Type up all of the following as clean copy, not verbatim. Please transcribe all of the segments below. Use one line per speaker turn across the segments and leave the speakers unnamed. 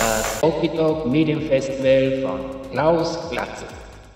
das Okitalk Medienfestival von Klaus Glatze.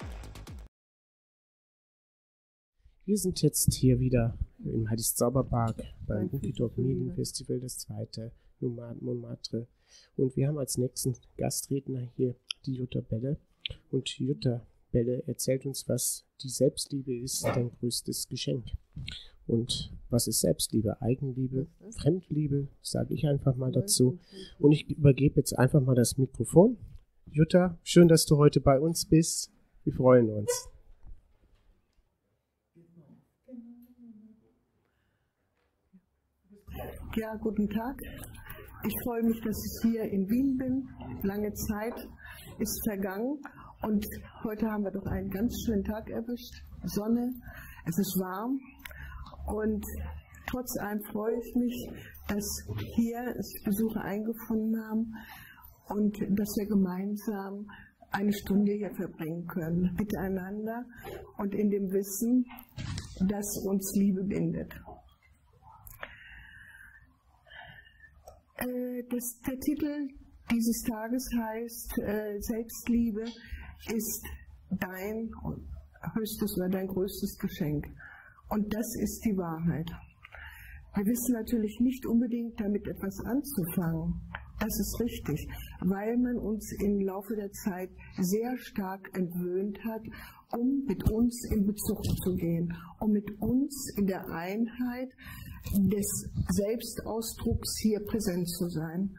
Wir sind jetzt hier wieder im Heidis Zauberpark beim Okitalk Medienfestival, das zweite Montmartre. Und wir haben als nächsten Gastredner hier die Jutta Belle. Und Jutta Belle erzählt uns, was die Selbstliebe ist, dein größtes Geschenk. Und was ist Selbstliebe? Eigenliebe, Fremdliebe, sage ich einfach mal dazu. Und ich übergebe jetzt einfach mal das Mikrofon. Jutta, schön, dass du heute bei uns bist. Wir freuen uns.
Ja, guten Tag. Ich freue mich, dass ich hier in Wien bin. Lange Zeit ist vergangen und heute haben wir doch einen ganz schönen Tag erwischt. Sonne, es ist warm und trotz allem freue ich mich, dass hier sich Besucher eingefunden haben und dass wir gemeinsam eine Stunde hier verbringen können, miteinander und in dem Wissen, dass uns Liebe bindet. Der Titel dieses Tages heißt Selbstliebe ist dein höchstes oder dein größtes Geschenk. Und das ist die Wahrheit. Wir wissen natürlich nicht unbedingt damit etwas anzufangen. Das ist richtig, weil man uns im Laufe der Zeit sehr stark entwöhnt hat, um mit uns in Bezug zu gehen, um mit uns in der Einheit des Selbstausdrucks hier präsent zu sein.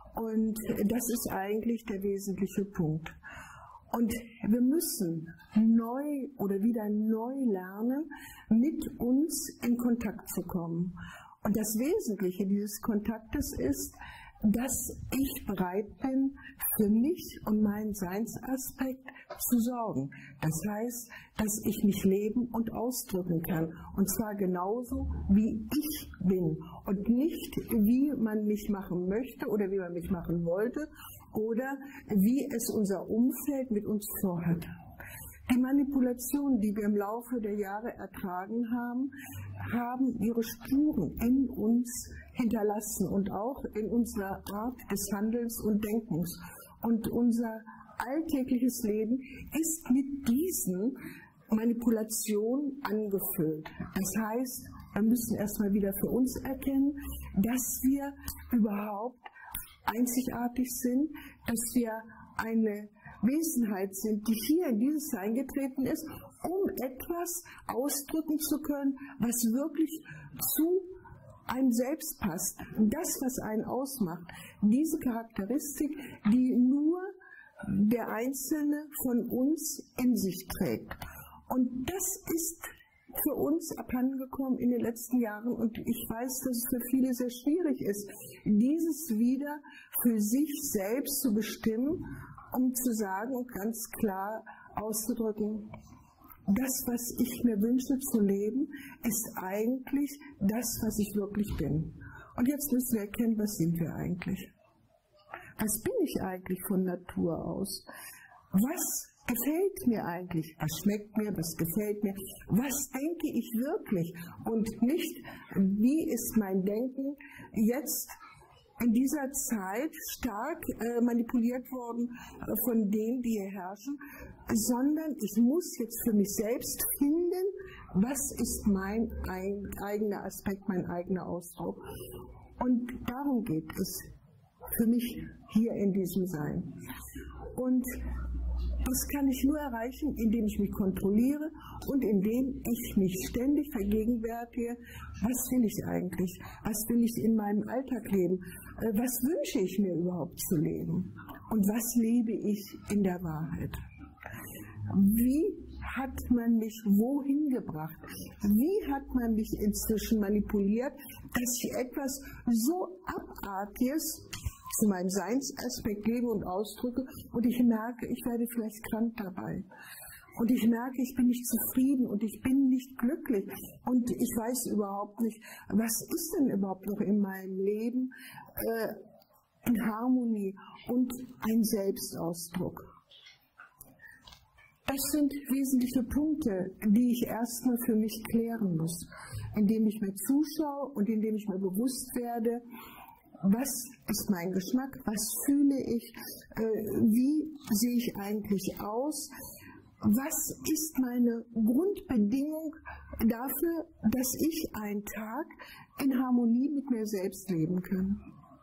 Und das ist eigentlich der wesentliche Punkt. Und wir müssen neu oder wieder neu lernen, mit uns in Kontakt zu kommen. Und das Wesentliche dieses Kontaktes ist, dass ich bereit bin, für mich und meinen Seinsaspekt zu sorgen. Das heißt, dass ich mich leben und ausdrücken kann. Und zwar genauso, wie ich bin. Und nicht, wie man mich machen möchte oder wie man mich machen wollte oder wie es unser Umfeld mit uns vorhat. Die Manipulationen, die wir im Laufe der Jahre ertragen haben, haben ihre Spuren in uns hinterlassen und auch in unserer Art des Handelns und Denkens. Und unser alltägliches Leben ist mit diesen Manipulationen angefüllt. Das heißt, wir müssen erstmal wieder für uns erkennen, dass wir überhaupt einzigartig sind, dass wir eine Wesenheit sind, die hier in dieses Sein getreten ist, um etwas ausdrücken zu können, was wirklich zu einem selbst passt. Das, was einen ausmacht, diese Charakteristik, die nur der Einzelne von uns in sich trägt. Und das ist für uns abhandengekommen in den letzten Jahren und ich weiß, dass es für viele sehr schwierig ist, dieses wieder für sich selbst zu bestimmen, um zu sagen und ganz klar auszudrücken, das, was ich mir wünsche zu leben, ist eigentlich das, was ich wirklich bin. Und jetzt müssen wir erkennen, was sind wir eigentlich? Was bin ich eigentlich von Natur aus? Was gefällt mir eigentlich? Was schmeckt mir? Was gefällt mir? Was denke ich wirklich? Und nicht, wie ist mein Denken jetzt in dieser Zeit stark manipuliert worden von denen, die hier herrschen, sondern ich muss jetzt für mich selbst finden, was ist mein eigener Aspekt, mein eigener Ausdruck. Und darum geht es für mich hier in diesem Sein. Und das kann ich nur erreichen, indem ich mich kontrolliere und indem ich mich ständig vergegenwärtige, was will ich eigentlich, was will ich in meinem Alltag leben, was wünsche ich mir überhaupt zu leben und was lebe ich in der Wahrheit. Wie hat man mich wohin gebracht? Wie hat man mich inzwischen manipuliert, dass ich etwas so Abartiges zu meinem Seinsaspekt lebe und ausdrücke und ich merke, ich werde vielleicht krank dabei. Und ich merke, ich bin nicht zufrieden und ich bin nicht glücklich und ich weiß überhaupt nicht, was ist denn überhaupt noch in meinem Leben in Harmonie und ein Selbstausdruck. Das sind wesentliche Punkte, die ich erstmal für mich klären muss, indem ich mir zuschaue und indem ich mir bewusst werde, was ist mein Geschmack, was fühle ich, wie sehe ich eigentlich aus, was ist meine Grundbedingung dafür, dass ich einen Tag in Harmonie mit mir selbst leben kann.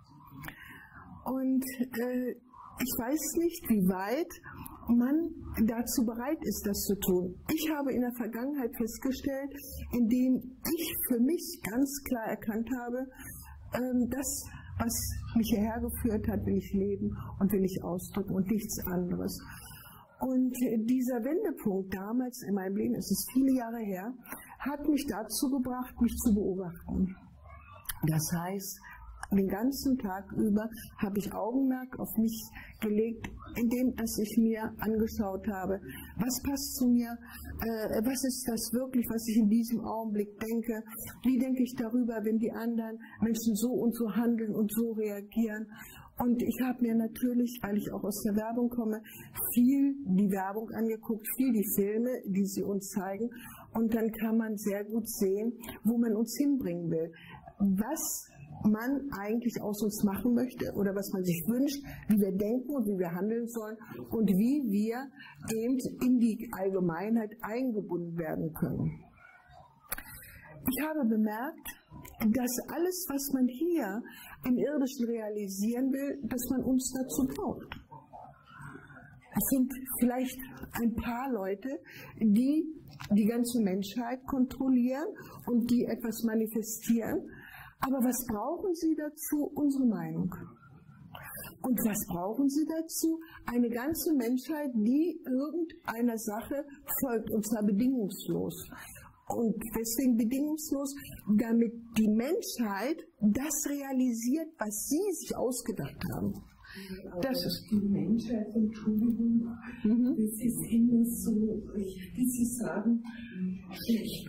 Und ich weiß nicht, wie weit man dazu bereit ist, das zu tun. Ich habe in der Vergangenheit festgestellt, indem ich für mich ganz klar erkannt habe, das, was mich hierher geführt hat, will ich leben und will ich ausdrücken und nichts anderes. Und dieser Wendepunkt damals in meinem Leben, es ist viele Jahre her, hat mich dazu gebracht, mich zu beobachten. Das heißt, den ganzen Tag über habe ich Augenmerk auf mich gelegt, indem dass ich mir angeschaut habe, was passt zu mir, was ist das wirklich, was ich in diesem Augenblick denke, wie denke ich darüber, wenn die anderen Menschen so und so handeln und so reagieren. Und ich habe mir natürlich, weil ich auch aus der Werbung komme, viel die Werbung angeguckt, viel die Filme, die sie uns zeigen. Und dann kann man sehr gut sehen, wo man uns hinbringen will. Was man eigentlich aus uns machen möchte oder was man sich wünscht, wie wir denken und wie wir handeln sollen und wie wir eben in die Allgemeinheit eingebunden werden können. Ich habe bemerkt, dass alles, was man hier im Irdischen realisieren will, dass man uns dazu braucht. Es sind vielleicht ein paar Leute, die die ganze Menschheit kontrollieren und die etwas manifestieren. Aber was brauchen sie dazu? Unsere Meinung. Und was brauchen sie dazu? Eine ganze Menschheit, die irgendeiner Sache folgt, und zwar bedingungslos. Und deswegen bedingungslos, damit die Menschheit das realisiert, was sie sich ausgedacht haben.
Das ist die Menschheit, Entschuldigung, das ist immer so, wie Sie sagen, schlecht.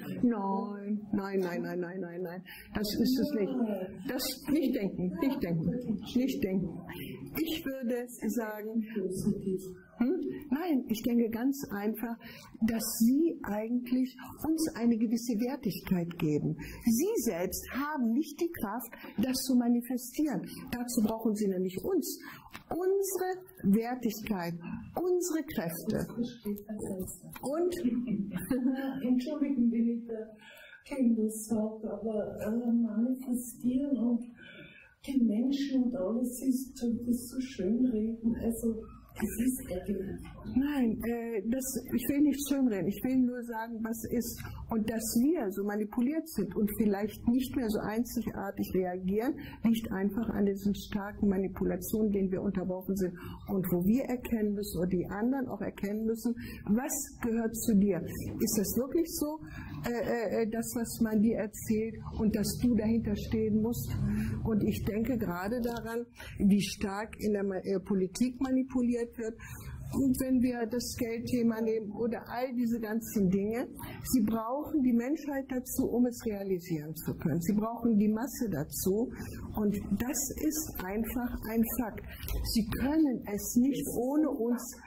Nein. Das ist es nicht. Das nicht denken. Ich würde sagen, nein, ich denke ganz einfach, dass Sie eigentlich uns eine gewisse Wertigkeit geben. Sie selbst haben nicht die Kraft, das zu manifestieren. Dazu brauchen Sie nämlich uns. Unsere Wertigkeit, unsere Kräfte. Und?
Entschuldigen, wenn ich da Kinder sage, aber manifestieren und die Menschen und alles ist das so schön reden. Also, es ist eigentlich.
Nein, ich will nicht schönreden. Ich will nur sagen, was ist. Und dass wir so manipuliert sind und vielleicht nicht mehr so einzigartig reagieren, liegt einfach an diesen starken Manipulationen, denen wir unterworfen sind. Und wo wir erkennen müssen, oder die anderen auch erkennen müssen, was gehört zu dir. Ist das wirklich so, das, was man dir erzählt und dass du dahinter stehen musst? Und ich denke gerade daran, wie stark in der Politik manipuliert wird. Und wenn wir das Geldthema nehmen oder all diese ganzen Dinge, sie brauchen die Menschheit dazu, um es realisieren zu können. Sie brauchen die Masse dazu und das ist einfach ein Fakt. Sie können es nicht ohne uns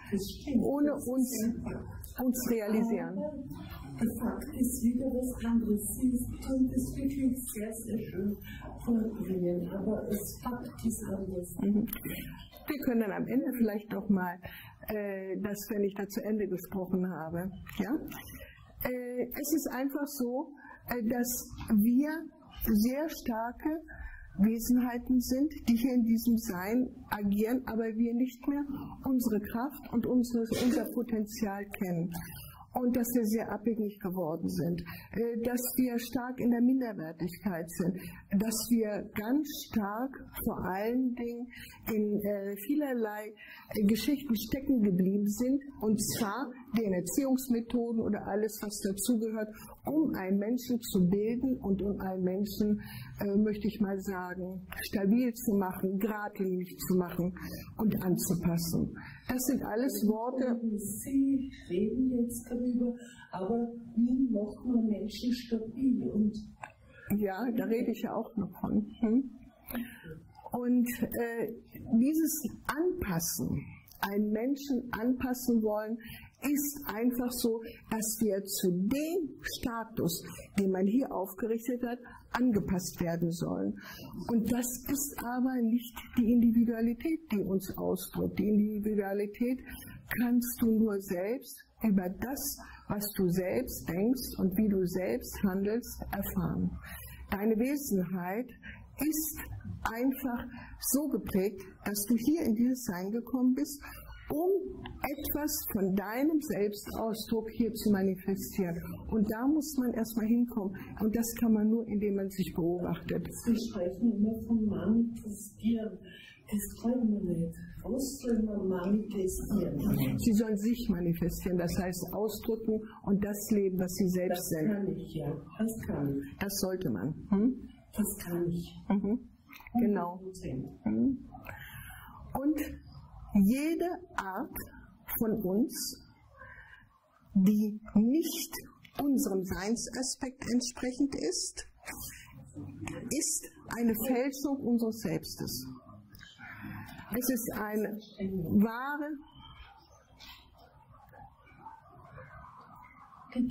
realisieren.
Der Fakt ist wieder was anderes. Sie tun das wirklich sehr, sehr schön vorbringen, aber das Fakt ist anders.
Wir können dann am Ende vielleicht noch mal das, wenn ich da zu Ende gesprochen habe. Ja? Es ist einfach so, dass wir sehr starke Wesenheiten sind, die hier in diesem Sein agieren, aber wir nicht mehr unsere Kraft und unser Potenzial kennen. Und dass wir sehr abhängig geworden sind, dass wir stark in der Minderwertigkeit sind, dass wir ganz stark vor allen Dingen in vielerlei Geschichten stecken geblieben sind, und zwar den Erziehungsmethoden oder alles, was dazugehört, um einen Menschen zu bilden und um einen Menschen, möchte ich mal sagen, stabil zu machen, geradlinig zu machen und anzupassen. Das sind alles Worte.
Sie reden jetzt darüber, aber wie macht man Menschen stabil? Und
ja, da rede ich ja auch noch von. Und dieses Anpassen, einen Menschen anpassen wollen, ist einfach so, dass wir zu dem Status, den man hier aufgerichtet hat, angepasst werden sollen. Und das ist aber nicht die Individualität, die uns ausdrückt. Die Individualität kannst du nur selbst über das, was du selbst denkst und wie du selbst handelst, erfahren. Deine Wesenheit ist einfach so geprägt, dass du hier in dieses Sein gekommen bist, um etwas von deinem Selbstausdruck hier zu manifestieren. Und da muss man erstmal hinkommen. Und das kann man nur, indem man sich beobachtet.
Sie sprechen immer von Manifestieren. Das können wir nicht. Was soll man manifestieren?
Sie sollen sich manifestieren, das heißt ausdrücken und das leben, was sie selbst sind.
Das kann ich, ja. Das kann ich.
Das sollte man.
Das kann ich.
Genau. Und jede Art von uns, die nicht unserem Seinsaspekt entsprechend ist, ist eine Fälschung unseres Selbstes. Es ist eine wahre.
Bitte?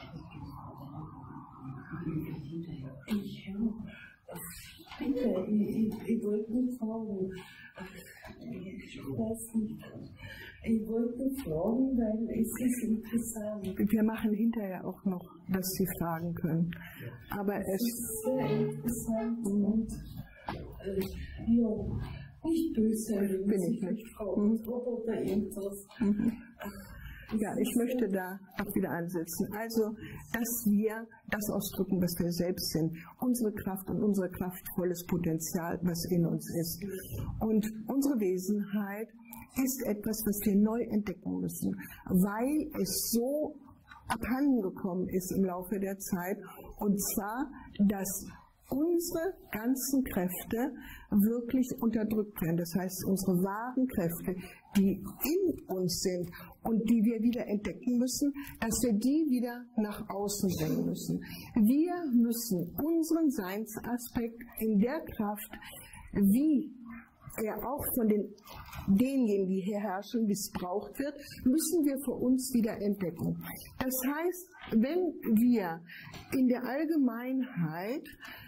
Ich wollte nicht fragen. Ich weiß nicht. Ich wollte fragen, weil es ist interessant.
Wir machen hinterher auch noch, dass Sie fragen können. Aber es
ist sehr interessant und ja, nicht böse,
bin ich nicht.
Oder irgendwas.
Ja, ich möchte da auch wieder ansetzen. Also, dass wir das ausdrücken, was wir selbst sind. Unsere Kraft und unser kraftvolles Potenzial, was in uns ist. Und unsere Wesenheit ist etwas, was wir neu entdecken müssen, weil es so abhandengekommen ist im Laufe der Zeit. Und zwar, dass unsere ganzen Kräfte wirklich unterdrückt werden. Das heißt, unsere wahren Kräfte, die in uns sind und die wir wieder entdecken müssen, dass wir die wieder nach außen bringen müssen. Wir müssen unseren Seinsaspekt in der Kraft, wie er auch von denjenigen, die hier herrschen, missbraucht wird, müssen wir für uns wieder entdecken. Das heißt, wenn wir in der Allgemeinheit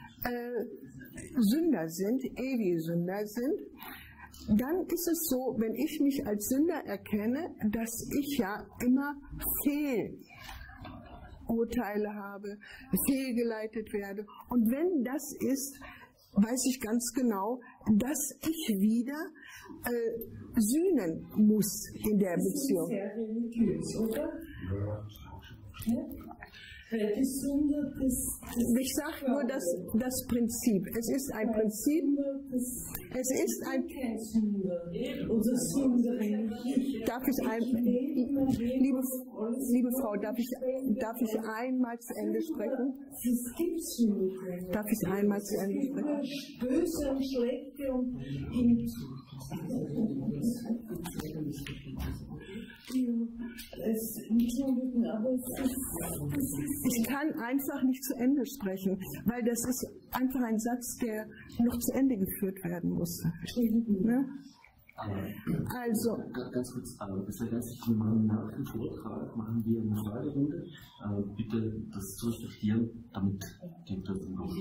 Sünder sind, ewige Sünder sind, dann ist es so, wenn ich mich als Sünder erkenne, dass ich ja immer Fehlurteile habe, fehlgeleitet werde. Und wenn das ist, weiß ich ganz genau, dass ich wieder sühnen muss in der Beziehung.
Das ist sehr religiös, oder? Ja. Die Sünde,
ich sage nur das Prinzip. Es ist ein Prinzip. Es ist ein.
Oder Sünderin.
Liebe Frau, darf ich einmal zu Ende sprechen?
Es gibt Sünde.
Darf ich einmal zu Ende sprechen?
Böse und schlechte und Entschuldigung, aber
ich kann einfach nicht zu Ende sprechen, weil das ist einfach ein Satz, der noch zu Ende geführt werden muss. Ne? Also.
Ganz kurz, das heißt, nach dem Vortrag machen wir eine Fragerunde. Bitte das zurückverstehen, damit die Person auch.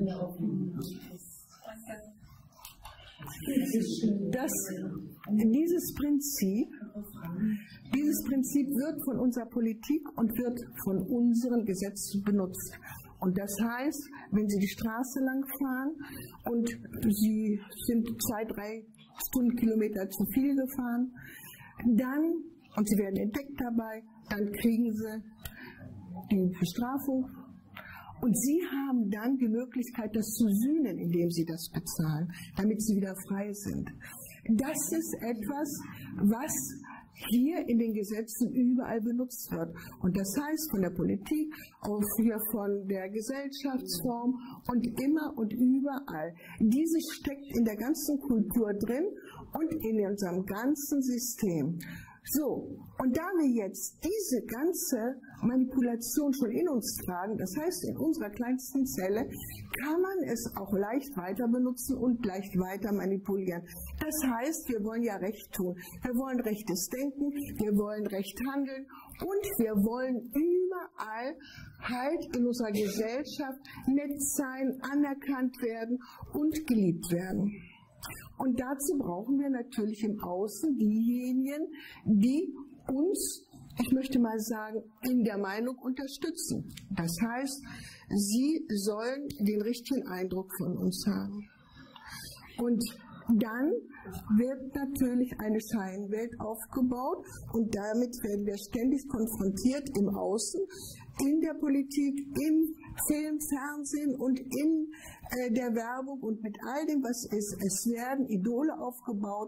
Dieses Prinzip wird von unserer Politik und wird von unseren Gesetzen benutzt. Und das heißt, wenn Sie die Straße lang fahren und Sie sind 2-3 Stundenkilometer zu viel gefahren, und Sie werden entdeckt dabei, dann kriegen Sie die Bestrafung. Und Sie haben dann die Möglichkeit, das zu sühnen, indem Sie das bezahlen, damit Sie wieder frei sind. Das ist etwas, was hier in den Gesetzen überall benutzt wird. Und das heißt von der Politik, auch hier von der Gesellschaftsform und immer und überall. Dieses steckt in der ganzen Kultur drin und in unserem ganzen System. So, und da wir jetzt diese ganze Manipulation schon in uns tragen, das heißt in unserer kleinsten Zelle, kann man es auch leicht weiter benutzen und leicht weiter manipulieren. Das heißt, wir wollen ja Recht tun. Wir wollen rechtes Denken, wir wollen Recht handeln und wir wollen überall halt in unserer Gesellschaft nett sein, anerkannt werden und geliebt werden. Und dazu brauchen wir natürlich im Außen diejenigen, die uns, ich möchte mal sagen, in der Meinung unterstützen. Das heißt, sie sollen den richtigen Eindruck von uns haben. Und dann wird natürlich eine Scheinwelt aufgebaut und damit werden wir ständig konfrontiert im Außen, in der Politik, im Film, Fernsehen und in der Werbung und mit all dem, was ist. Es werden Idole aufgebaut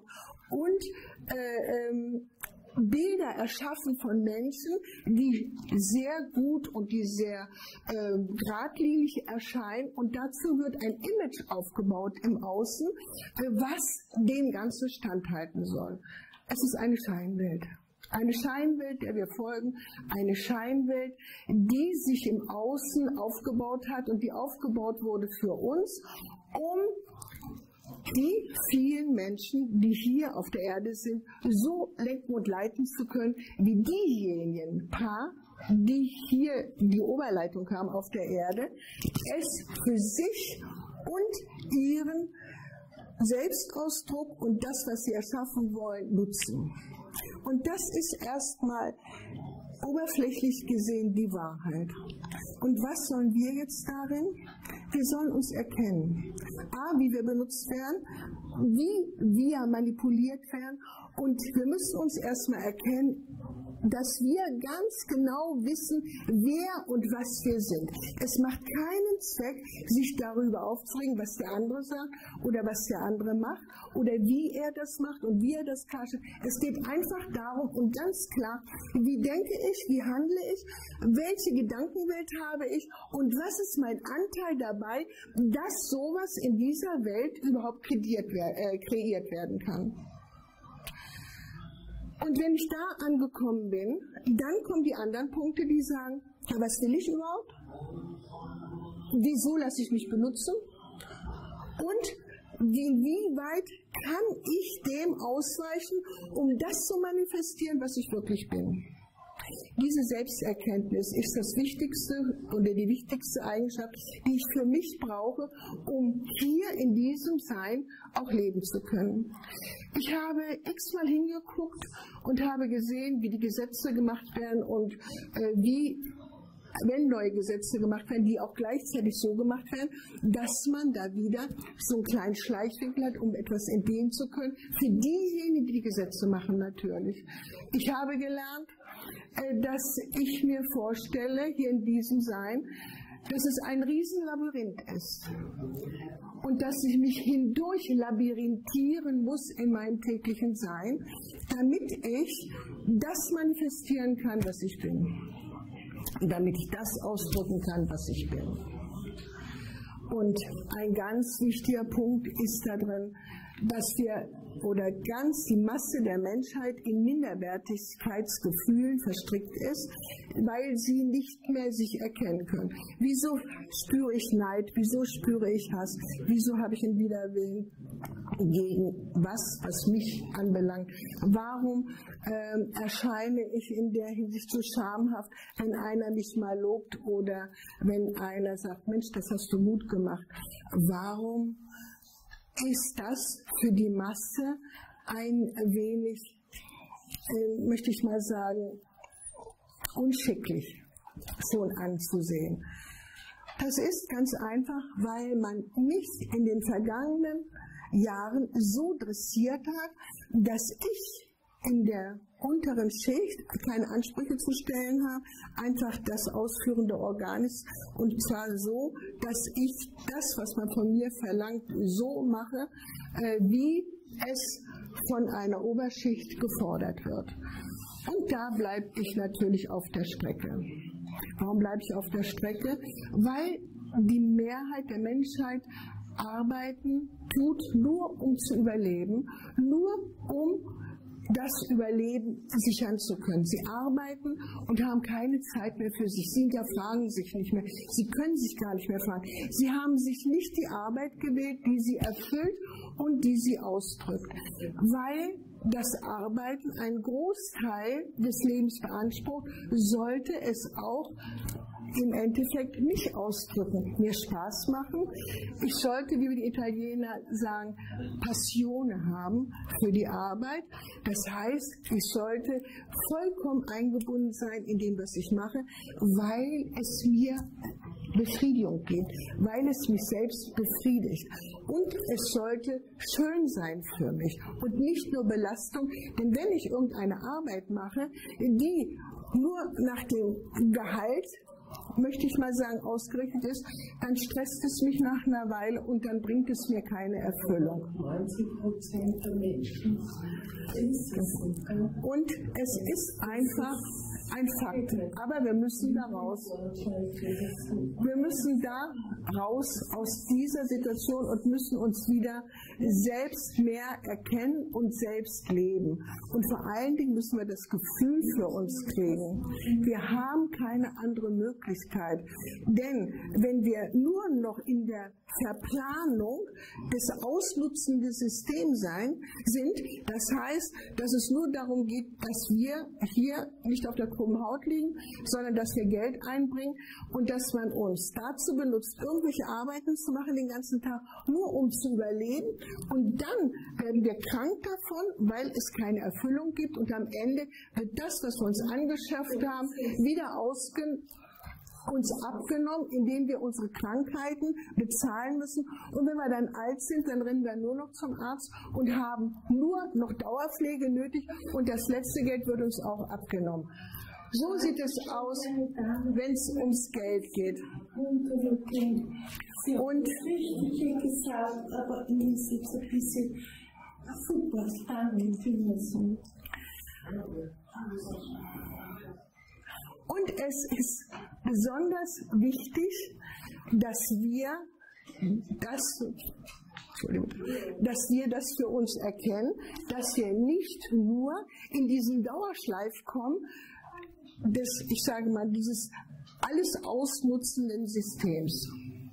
und Bilder erschaffen von Menschen, die sehr gut und die sehr geradlinig erscheinen und dazu wird ein Image aufgebaut im Außen, was dem Ganzen standhalten soll. Es ist eine Scheinwelt. Eine Scheinwelt, der wir folgen, eine Scheinwelt, die sich im Außen aufgebaut hat und die aufgebaut wurde für uns, um die vielen Menschen, die hier auf der Erde sind, so lenken und leiten zu können, wie diejenigen Paar, die hier die Oberleitung haben auf der Erde, es für sich und ihren Selbstausdruck und das, was sie erschaffen wollen, nutzen. Und das ist erstmal oberflächlich gesehen die Wahrheit. Und was sollen wir jetzt darin? Wir sollen uns erkennen. A, wie wir benutzt werden, wie wir manipuliert werden und wir müssen uns erstmal erkennen, dass wir ganz genau wissen, wer und was wir sind. Es macht keinen Zweck, sich darüber aufzuregen, was der andere sagt oder was der andere macht oder wie er das macht und wie er das klarstellt. Es geht einfach darum und ganz klar, wie denke ich, wie handle ich, welche Gedankenwelt habe ich und was ist mein Anteil dabei, dass sowas in dieser Welt überhaupt kreiert werden kann. Und wenn ich da angekommen bin, dann kommen die anderen Punkte, die sagen, ja, was will ich überhaupt? Wieso lasse ich mich benutzen? Und wie weit kann ich dem ausweichen, um das zu manifestieren, was ich wirklich bin? Diese Selbsterkenntnis ist das Wichtigste oder die wichtigste Eigenschaft, die ich für mich brauche, um hier in diesem Sein auch leben zu können. Ich habe x-mal hingeguckt und habe gesehen, wie die Gesetze gemacht werden und wie, wenn neue Gesetze gemacht werden, die auch gleichzeitig so gemacht werden, dass man da wieder so einen kleinen Schleichwinkel hat, um etwas entgehen zu können. Für diejenigen, die die Gesetze machen, natürlich. Ich habe gelernt, dass ich mir vorstelle, hier in diesem Sein, dass es ein Riesenlabyrinth ist und dass ich mich hindurch labyrinthieren muss in meinem täglichen Sein, damit ich das manifestieren kann, was ich bin. Damit ich das ausdrücken kann, was ich bin. Und ein ganz wichtiger Punkt ist da drin, dass wir oder ganz die Masse der Menschheit in Minderwertigkeitsgefühlen verstrickt ist, weil sie nicht mehr sich erkennen können. Wieso spüre ich Neid? Wieso spüre ich Hass? Wieso habe ich einen Widerwillen gegen was mich anbelangt? Warum erscheine ich in der Hinsicht so schamhaft, wenn einer mich mal lobt oder wenn einer sagt, Mensch, das hast du gut gemacht? Warum ist das für die Masse ein wenig, möchte ich mal sagen, unschicklich so anzusehen? Das ist ganz einfach, weil man mich in den vergangenen Jahren so dressiert hat, dass ich in der unteren Schicht keine Ansprüche zu stellen habe, einfach das ausführende Organ ist und zwar so, dass ich das, was man von mir verlangt, so mache, wie es von einer Oberschicht gefordert wird. Und da bleibe ich natürlich auf der Strecke. Warum bleibe ich auf der Strecke? Weil die Mehrheit der Menschheit arbeiten tut, nur um zu überleben, nur um das Überleben sichern zu können. Sie arbeiten und haben keine Zeit mehr für sich. Sie hinterfragen sich nicht mehr. Sie können sich gar nicht mehr fragen. Sie haben sich nicht die Arbeit gewählt, die sie erfüllt und die sie ausdrückt. Weil das Arbeiten einen Großteil des Lebens beansprucht, sollte es auch im Endeffekt nicht ausdrücken, mir Spaß machen. Ich sollte, wie wir die Italiener sagen, Passione haben für die Arbeit. Das heißt, ich sollte vollkommen eingebunden sein in dem, was ich mache, weil es mir Befriedigung gibt, weil es mich selbst befriedigt. Und es sollte schön sein für mich und nicht nur Belastung, denn wenn ich irgendeine Arbeit mache, die nur nach dem Gehalt, möchte ich mal sagen, ausgerichtet ist, dann stresst es mich nach einer Weile und dann bringt es mir keine Erfüllung.
90% der Menschen ist es.
Und es ist einfach ein Fakt. Aber wir müssen da raus. Wir müssen da raus aus dieser Situation und müssen uns wieder selbst mehr erkennen und selbst leben. Und vor allen Dingen müssen wir das Gefühl für uns kriegen. Wir haben keine andere Möglichkeit. Denn wenn wir nur noch in der Verplanung des ausnutzenden Systems sind, das heißt, dass es nur darum geht, dass wir hier nicht auf der krummen Haut liegen, sondern dass wir Geld einbringen und dass man uns dazu benutzt, irgendwelche Arbeiten zu machen den ganzen Tag, nur um zu überleben. Und dann werden wir krank davon, weil es keine Erfüllung gibt und am Ende wird das, was wir uns angeschafft haben, wieder uns abgenommen, indem wir unsere Krankheiten bezahlen müssen. Und wenn wir dann alt sind, dann rennen wir nur noch zum Arzt und haben nur noch Dauerpflege nötig und das letzte Geld wird uns auch abgenommen. So sieht es aus, wenn es ums Geld geht. Und
richtig gesagt, aber mir ist jetzt ein bisschen super, danke.
Und es ist besonders wichtig, dass wir das für uns erkennen, dass wir nicht nur in diesen Dauerschleif kommen, ich sage mal, dieses alles ausnutzenden Systems.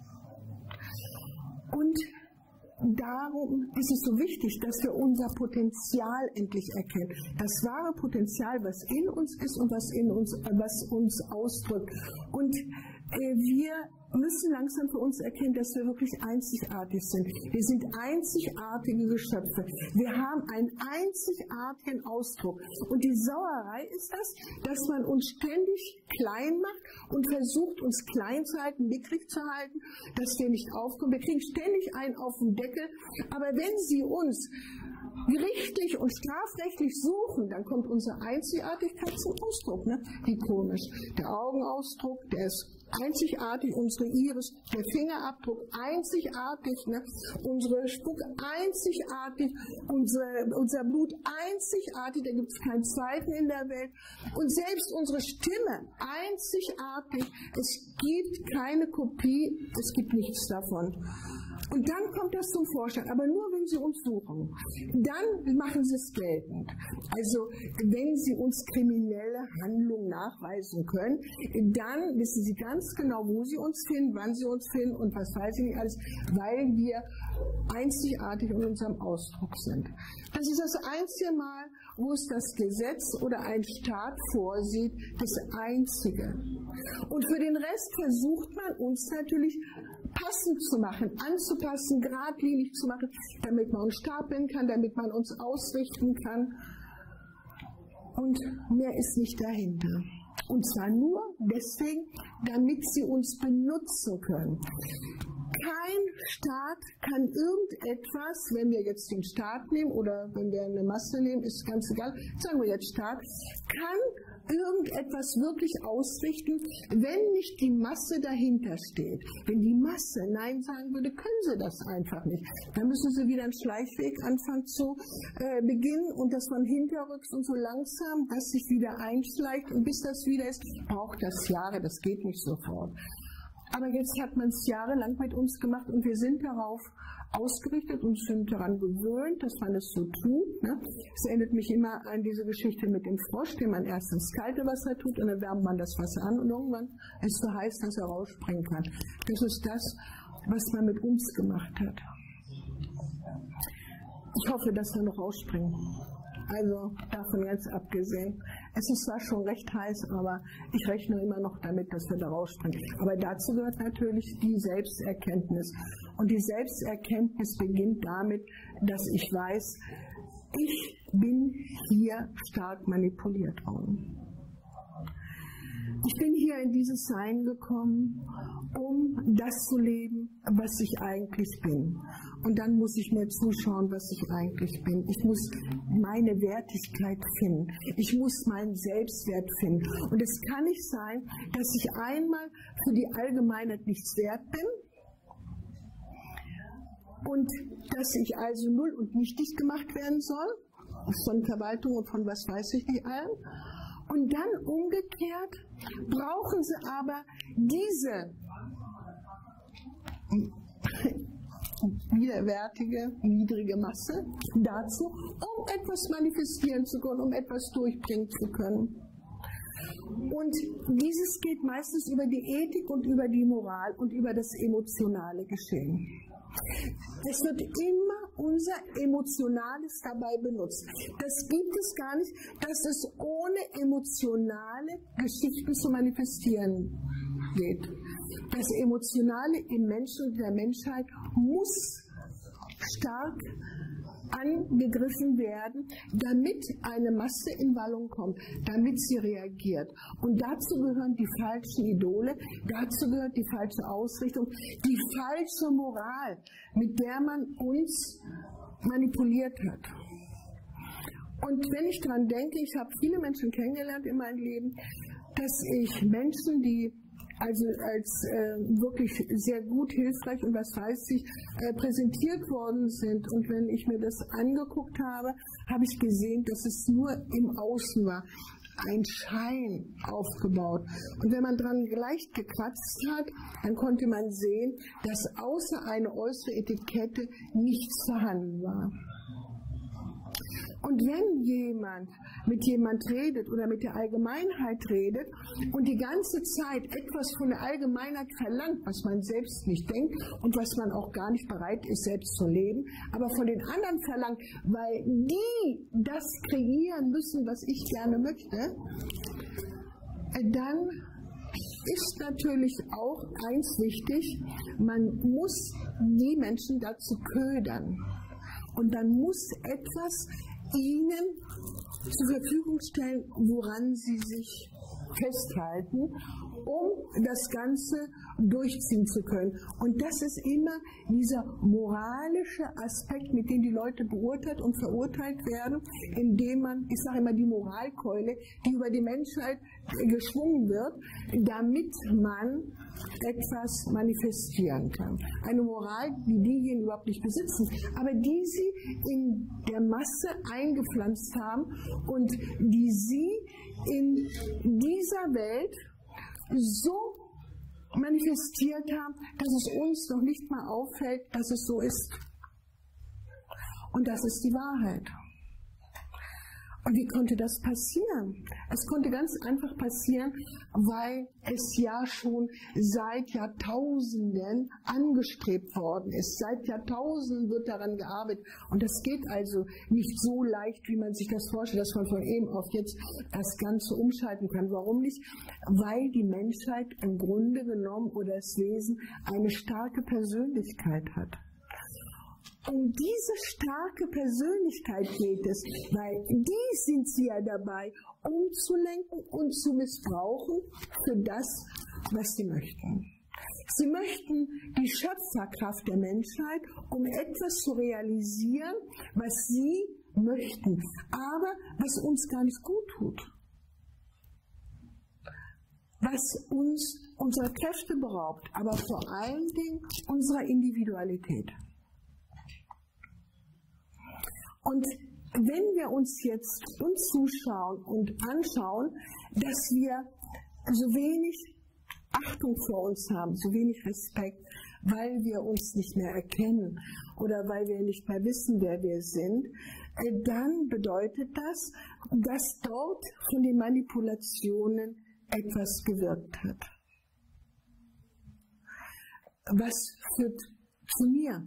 Und darum ist es so wichtig, dass wir unser Potenzial endlich erkennen. Das wahre Potenzial, was in uns ist und was uns ausdrückt. Und wir müssen langsam für uns erkennen, dass wir wirklich einzigartig sind. Wir sind einzigartige Geschöpfe. Wir haben einen einzigartigen Ausdruck. Und die Sauerei ist das, dass man uns ständig klein macht und versucht, uns klein zu halten, mickrig zu halten, dass wir nicht aufkommen. Wir kriegen ständig einen auf den Deckel. Aber wenn Sie uns gerichtlich und strafrechtlich suchen, dann kommt unsere Einzigartigkeit zum Ausdruck. Ne? Wie komisch. Der Augenausdruck, der ist einzigartig, unsere Iris, der Fingerabdruck einzigartig, ne? Unsere Spucke einzigartig, unser Blut einzigartig, da gibt es keinen zweiten in der Welt. Und selbst unsere Stimme einzigartig, es gibt keine Kopie, es gibt nichts davon. Und dann kommt das zum Vorschein, aber nur wenn Sie uns suchen. Dann machen Sie es geltend. Also wenn Sie uns kriminelle Handlungen nachweisen können, dann wissen Sie ganz genau, wo Sie uns finden, wann Sie uns finden und was weiß ich nicht alles, weil wir einzigartig in unserem Ausdruck sind. Das ist das einzige Mal, wo es das Gesetz oder ein Staat vorsieht, das Einzige. Und für den Rest versucht man uns natürlich passend zu machen, anzupassen, geradlinig zu machen, damit man uns stapeln kann, damit man uns ausrichten kann. Und mehr ist nicht dahinter. Und zwar nur deswegen, damit sie uns benutzen können. Kein Staat kann irgendetwas, wenn wir jetzt den Staat nehmen oder wenn wir eine Masse nehmen, ist ganz egal, sagen wir jetzt Staat, kann irgendetwas wirklich ausrichten, wenn nicht die Masse dahinter steht. Wenn die Masse Nein sagen würde, können sie das einfach nicht. Dann müssen sie wieder einen Schleichweg anfangen zu beginnen und das von hinterrücks und so langsam, dass sich wieder einschleicht und bis das wieder ist, braucht das Jahre, das geht nicht sofort. Aber jetzt hat man es jahrelang mit uns gemacht und wir sind darauf ausgerichtet und sind daran gewöhnt, dass man es so tut. Ne? Es erinnert mich immer an diese Geschichte mit dem Frosch, den man erst ins kalte Wasser tut und dann wärmt man das Wasser an und irgendwann ist es so heiß, dass er rausspringen kann. Das ist das, was man mit uns gemacht hat. Ich hoffe, dass wir noch rausspringen. Also davon ganz abgesehen. Es ist zwar schon recht heiß, aber ich rechne immer noch damit, dass wir da rausspringen. Aber dazu gehört natürlich die Selbsterkenntnis. Und die Selbsterkenntnis beginnt damit, dass ich weiß, ich bin hier stark manipuliert worden. Ich bin hier in dieses Sein gekommen, um das zu leben, was ich eigentlich bin. Und dann muss ich mir zuschauen, was ich eigentlich bin. Ich muss meine Wertigkeit finden. Ich muss meinen Selbstwert finden. Und es kann nicht sein, dass ich einmal für die Allgemeinheit nichts wert bin und dass ich also null und nichtig gemacht werden soll, von Verwaltung und von was weiß ich nicht allem. Und dann umgekehrt brauchen sie aber diese widerwärtige, niedrige Masse dazu, um etwas manifestieren zu können, um etwas durchbringen zu können. Und dieses geht meistens über die Ethik und über die Moral und über das emotionale Geschehen. Es wird immer unser Emotionales dabei benutzt. Das gibt es gar nicht, dass es ohne emotionale Geschichten zu manifestieren geht. Das Emotionale im Menschen und der Menschheit muss stark angegriffen werden, damit eine Masse in Wallung kommt, damit sie reagiert. Und dazu gehören die falschen Idole, dazu gehört die falsche Ausrichtung, die falsche Moral, mit der man uns manipuliert hat. Und wenn ich daran denke, ich habe viele Menschen kennengelernt in meinem Leben, dass ich Menschen, die also als wirklich sehr gut, hilfreich und was weiß ich, präsentiert worden sind. Und wenn ich mir das angeguckt habe, habe ich gesehen, dass es nur im Außen war. Ein Schein aufgebaut. Und wenn man dran leicht gekratzt hat, dann konnte man sehen, dass außer eine äußere Etikette nichts vorhanden war. Und wenn jemand mit jemand redet oder mit der Allgemeinheit redet und die ganze Zeit etwas von der Allgemeinheit verlangt, was man selbst nicht denkt und was man auch gar nicht bereit ist, selbst zu leben, aber von den anderen verlangt, weil die das kreieren müssen, was ich gerne möchte, dann ist natürlich auch eins wichtig, man muss die Menschen dazu ködern. Und dann muss etwas ihnen zur Verfügung stellen, woran sie sich festhalten, um das Ganze durchziehen zu können. Und das ist immer dieser moralische Aspekt, mit dem die Leute beurteilt und verurteilt werden, indem man, ich sage immer, die Moralkeule, die über die Menschheit geschwungen wird, damit man etwas manifestieren kann. Eine Moral, die diejenigen überhaupt nicht besitzen, aber die sie in der Masse eingepflanzt haben und die sie in dieser Welt so manifestiert haben, dass es uns noch nicht mal auffällt, dass es so ist. Und das ist die Wahrheit. Und wie konnte das passieren? Es konnte ganz einfach passieren, weil es ja schon seit Jahrtausenden angestrebt worden ist. Seit Jahrtausenden wird daran gearbeitet. Und das geht also nicht so leicht, wie man sich das vorstellt, dass man von eben auf jetzt das Ganze umschalten kann. Warum nicht? Weil die Menschheit im Grunde genommen oder das Wesen eine starke Persönlichkeit hat. Um diese starke Persönlichkeit geht es, weil die sind sie ja dabei, umzulenken und zu missbrauchen für das, was sie möchten. Sie möchten die Schöpferkraft der Menschheit, um etwas zu realisieren, was sie möchten, aber was uns gar nicht gut tut. Was uns unserer Kräfte beraubt, aber vor allen Dingen unserer Individualität. Und wenn wir uns jetzt zuschauen und anschauen, dass wir so wenig Achtung vor uns haben, so wenig Respekt, weil wir uns nicht mehr erkennen oder weil wir nicht mehr wissen, wer wir sind, dann bedeutet das, dass dort von den Manipulationen etwas gewirkt hat. Was führt zu mir?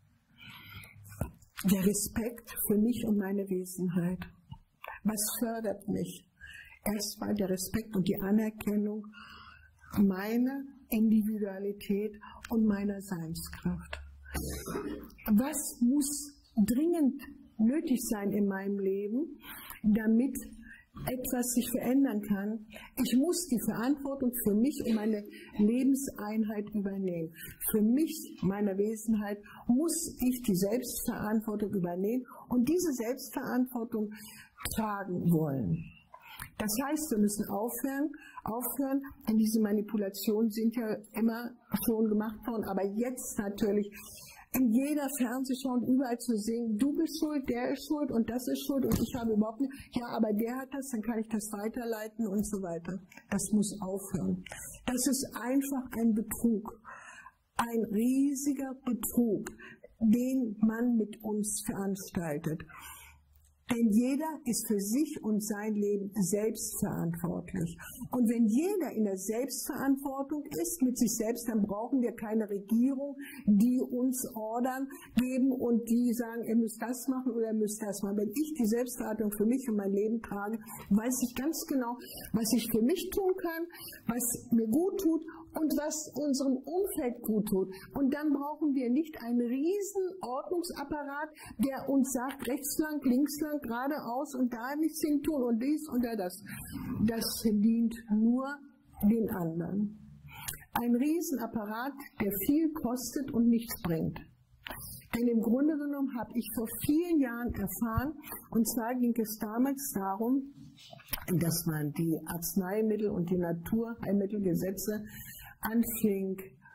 Der Respekt für mich und meine Wesenheit. Was fördert mich? Erstmal der Respekt und die Anerkennung meiner Individualität und meiner Seinskraft. Was muss dringend nötig sein in meinem Leben, damit etwas sich verändern kann? Ich muss die Verantwortung für mich und meine Lebenseinheit übernehmen. Für mich, meine Wesenheit, muss ich die Selbstverantwortung übernehmen und diese Selbstverantwortung tragen wollen. Das heißt, wir müssen aufhören, denn diese Manipulationen sind ja immer schon gemacht worden, aber jetzt natürlich in jeder Fernsehshow und überall zu sehen, du bist schuld, der ist schuld und das ist schuld und ich habe überhaupt nicht, ja, aber der hat das, dann kann ich das weiterleiten und so weiter. Das muss aufhören. Das ist einfach ein Betrug, ein riesiger Betrug, den man mit uns veranstaltet. Denn jeder ist für sich und sein Leben selbstverantwortlich. Und wenn jeder in der Selbstverantwortung ist mit sich selbst, dann brauchen wir keine Regierung, die uns Ordern geben und die sagen, ihr müsst das machen oder ihr müsst das machen. Wenn ich die Selbstverantwortung für mich und mein Leben trage, weiß ich ganz genau, was ich für mich tun kann, was mir gut tut und was unserem Umfeld gut tut. Und dann brauchen wir nicht einen riesen Ordnungsapparat, der uns sagt, rechts lang, links lang, geradeaus und da nichts hin tun und dies und das. Das dient nur den anderen. Ein Riesenapparat, der viel kostet und nichts bringt. Denn im Grunde genommen habe ich vor vielen Jahren erfahren, und zwar ging es damals darum, dass man die Arzneimittel und die Naturheilmittelgesetze anfing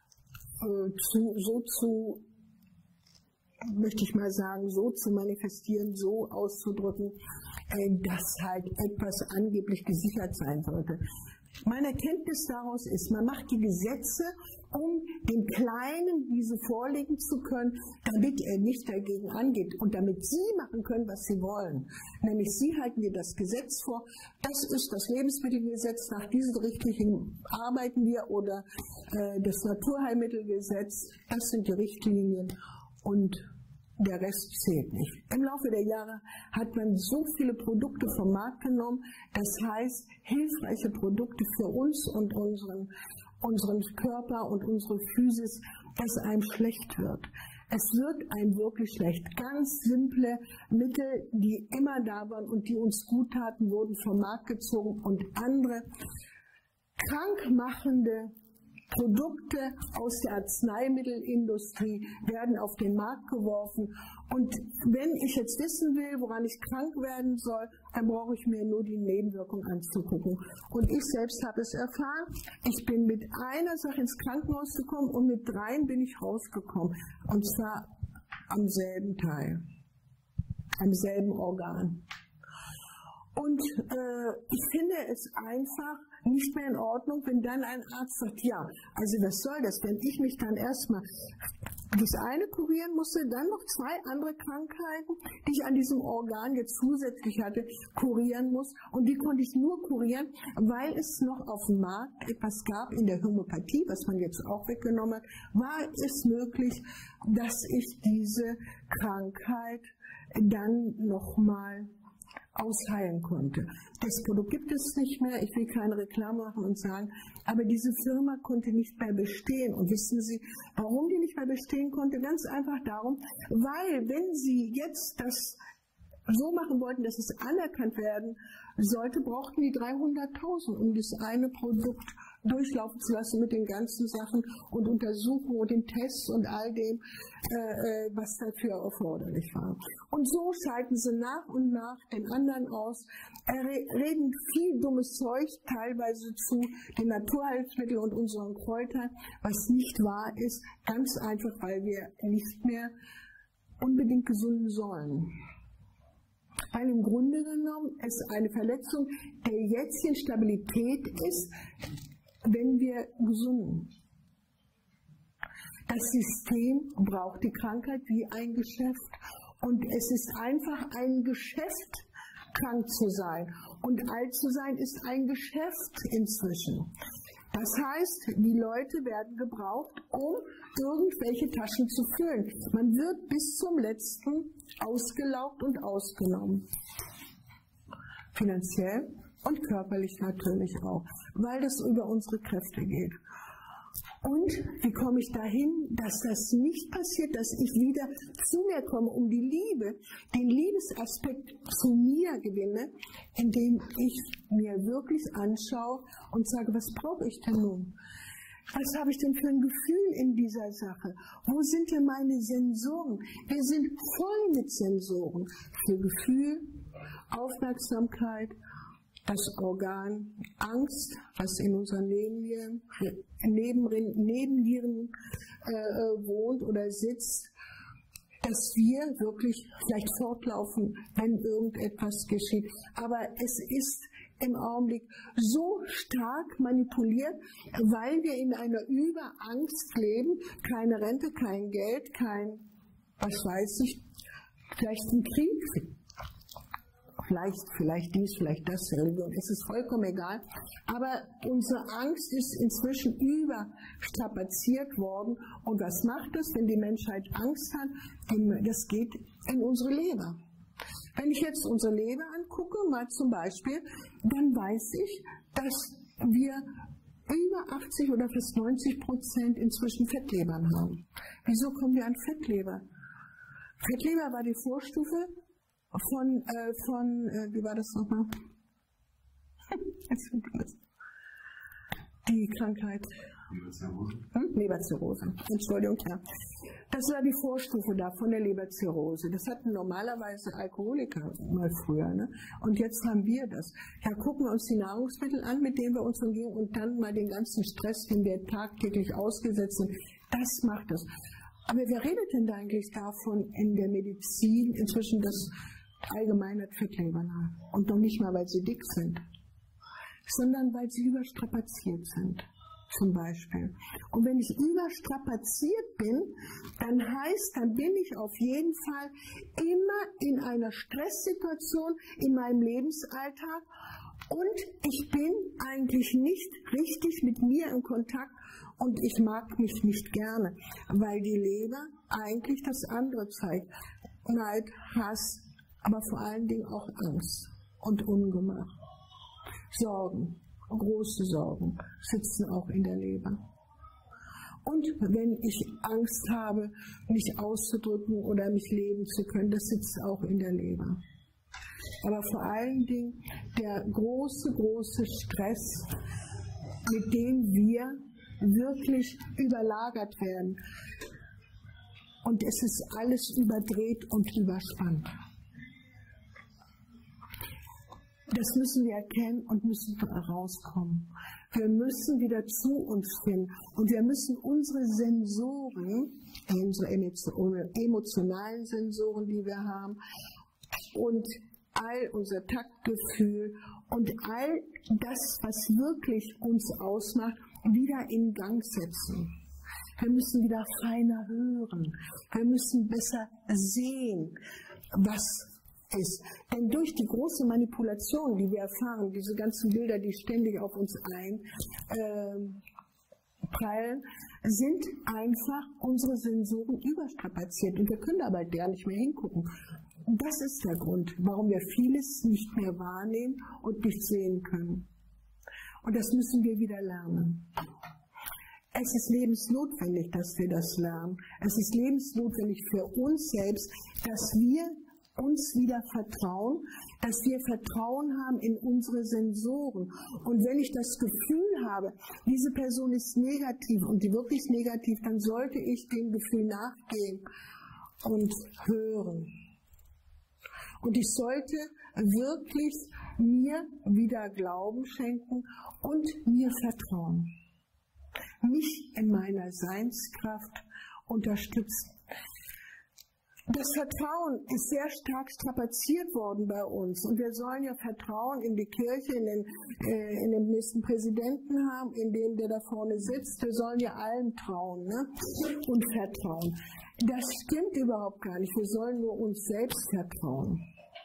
möchte ich mal sagen, so zu manifestieren, so auszudrücken, dass halt etwas angeblich gesichert sein sollte. Meine Erkenntnis daraus ist, man macht die Gesetze, um dem Kleinen diese vorlegen zu können, damit er nicht dagegen angeht und damit sie machen können, was sie wollen. Nämlich sie halten dir das Gesetz vor, das ist das Lebensmittelgesetz, nach diesen Richtlinien arbeiten wir oder das Naturheilmittelgesetz, das sind die Richtlinien und der Rest zählt nicht. Im Laufe der Jahre hat man so viele Produkte vom Markt genommen, das heißt hilfreiche Produkte für uns und unseren Körper und unsere Physis, dass einem schlecht wird. Es wird einem wirklich schlecht. Ganz simple Mittel, die immer da waren und die uns gut taten, wurden vom Markt gezogen und andere krankmachende Produkte aus der Arzneimittelindustrie werden auf den Markt geworfen. Und wenn ich jetzt wissen will, woran ich krank werden soll, dann brauche ich mir nur die Nebenwirkung anzugucken. Und ich selbst habe es erfahren. Ich bin mit einer Sache ins Krankenhaus gekommen und mit 3 bin ich rausgekommen. Und zwar am selben Teil, am selben Organ. Und ich finde es einfach nicht mehr in Ordnung, wenn dann ein Arzt sagt, ja, also was soll das, wenn ich mich dann erstmal das eine kurieren musste, dann noch 2 andere Krankheiten, die ich an diesem Organ jetzt zusätzlich hatte, kurieren muss. Und die konnte ich nur kurieren, weil es noch auf dem Markt etwas gab in der Homöopathie, was man jetzt auch weggenommen hat, war es möglich, dass ich diese Krankheit dann nochmal ausheilen konnte. Das Produkt gibt es nicht mehr, ich will keine Reklame machen und sagen, aber diese Firma konnte nicht mehr bestehen. Und wissen Sie, warum die nicht mehr bestehen konnte? Ganz einfach darum, weil wenn Sie jetzt das so machen wollten, dass es anerkannt werden sollte, brauchten die 300.000, um das eine Produkt durchlaufen zu lassen mit den ganzen Sachen und Untersuchungen und den Tests und all dem, was dafür erforderlich war. Und so schalten sie nach und nach den anderen aus, reden viel dummes Zeug teilweise zu den Naturheilmitteln und unseren Kräutern, was nicht wahr ist, ganz einfach, weil wir nicht mehr unbedingt gesunden sollen. Weil im Grunde genommen es eine Verletzung der jetzigen Stabilität ist, wenn wir gesunden. Das System braucht die Krankheit wie ein Geschäft. Und es ist einfach ein Geschäft, krank zu sein. Und alt zu sein ist ein Geschäft inzwischen. Das heißt, die Leute werden gebraucht, um irgendwelche Taschen zu füllen. Man wird bis zum Letzten ausgelaugt und ausgenommen. Finanziell und körperlich natürlich auch, weil das über unsere Kräfte geht. Und wie komme ich dahin, dass das nicht passiert, dass ich wieder zu mir komme, um die Liebe, den Liebesaspekt zu mir gewinne, indem ich mir wirklich anschaue und sage, was brauche ich denn nun? Was habe ich denn für ein Gefühl in dieser Sache? Wo sind denn meine Sensoren? Wir sind voll mit Sensoren für Gefühl, Aufmerksamkeit, das Organ Angst, was in unseren Nebennieren wohnt oder sitzt, dass wir wirklich vielleicht fortlaufen, wenn irgendetwas geschieht. Aber es ist im Augenblick so stark manipuliert, weil wir in einer Überangst leben, keine Rente, kein Geld, kein, was weiß ich, vielleicht ein Krieg. Vielleicht dies, vielleicht das, Religion, es ist vollkommen egal. Aber unsere Angst ist inzwischen überstrapaziert worden. Und was macht das, wenn die Menschheit Angst hat? Das geht in unsere Leber. Wenn ich jetzt unsere Leber angucke, mal zum Beispiel, dann weiß ich, dass wir über 80 oder fast 90% inzwischen Fettlebern haben. Wieso kommen wir an Fettleber? Fettleber war die Vorstufe von wie war das nochmal? Die Krankheit. Leberzirrhose. Entschuldigung, ja. Das war die Vorstufe da von der Leberzirrhose. Das hatten normalerweise Alkoholiker mal früher. Ne? Und jetzt haben wir das. Ja, gucken wir uns die Nahrungsmittel an, mit denen wir uns umgehen und dann mal den ganzen Stress, den wir tagtäglich ausgesetzt sind. Das macht das. Aber wer redet denn da eigentlich davon in der Medizin inzwischen, dass allgemein Fettlebern haben? Und noch nicht mal, weil sie dick sind, sondern weil sie überstrapaziert sind, zum Beispiel. Und wenn ich überstrapaziert bin, dann bin ich auf jeden Fall immer in einer Stresssituation in meinem Lebensalltag und ich bin eigentlich nicht richtig mit mir in Kontakt und ich mag mich nicht gerne, weil die Leber eigentlich das andere zeigt. Neid, Hass, aber vor allen Dingen auch Angst und Ungemach. Sorgen, große Sorgen sitzen auch in der Leber. Und wenn ich Angst habe, mich auszudrücken oder mich leben zu können, das sitzt auch in der Leber. Aber vor allen Dingen der große Stress, mit dem wir wirklich überlagert werden. Und es ist alles überdreht und überspannt. Das müssen wir erkennen und müssen rauskommen. Wir müssen wieder zu uns finden und wir müssen unsere Sensoren, unsere emotionalen Sensoren, die wir haben, und all unser Taktgefühl und all das, was wirklich uns ausmacht, wieder in Gang setzen. Wir müssen wieder feiner hören. Wir müssen besser sehen, was ist. Denn durch die große Manipulation, die wir erfahren, diese ganzen Bilder, die ständig auf uns einprallen, sind einfach unsere Sensoren überstrapaziert und wir können da bald gar nicht mehr hingucken. Und das ist der Grund, warum wir vieles nicht mehr wahrnehmen und nicht sehen können. Und das müssen wir wieder lernen. Es ist lebensnotwendig, dass wir das lernen. Es ist lebensnotwendig für uns selbst, dass wir uns wieder vertrauen, dass wir Vertrauen haben in unsere Sensoren. Und wenn ich das Gefühl habe, diese Person ist negativ und die wirklich ist negativ, dann sollte ich dem Gefühl nachgehen und hören. Und ich sollte wirklich mir wieder Glauben schenken und mir vertrauen. Mich in meiner Seinskraft unterstützen. Das Vertrauen ist sehr stark strapaziert worden bei uns. Und wir sollen ja Vertrauen in die Kirche, in den nächsten Präsidenten haben, in dem, der da vorne sitzt. Wir sollen ja allen trauen, ne? Und vertrauen. Das stimmt überhaupt gar nicht. Wir sollen nur uns selbst vertrauen.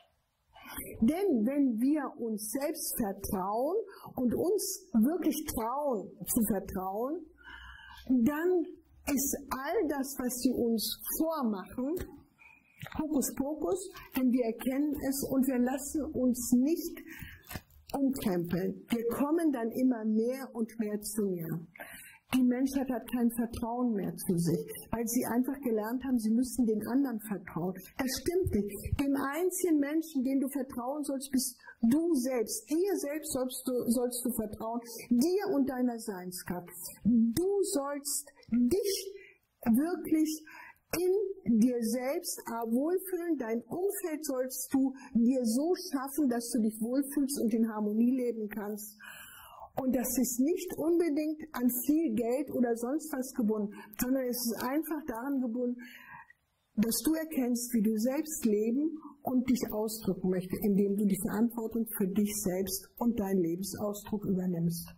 Denn wenn wir uns selbst vertrauen und uns wirklich trauen zu vertrauen, dann ist all das, was sie uns vormachen, Hokuspokus, denn wir erkennen es und wir lassen uns nicht umkrempeln. Wir kommen dann immer mehr und mehr zu mir. Die Menschheit hat kein Vertrauen mehr zu sich, weil sie einfach gelernt haben, sie müssen den anderen vertrauen. Das stimmt nicht. Dem einzigen Menschen, dem du vertrauen sollst, bist du selbst. Dir selbst sollst du vertrauen, dir und deiner Seinskraft. Du sollst dich wirklich in dir selbst wohlfühlen, dein Umfeld sollst du dir so schaffen, dass du dich wohlfühlst und in Harmonie leben kannst. Und das ist nicht unbedingt an viel Geld oder sonst was gebunden, sondern es ist einfach daran gebunden, dass du erkennst, wie du selbst leben und dich ausdrücken möchtest, indem du die Verantwortung für dich selbst und deinen Lebensausdruck übernimmst.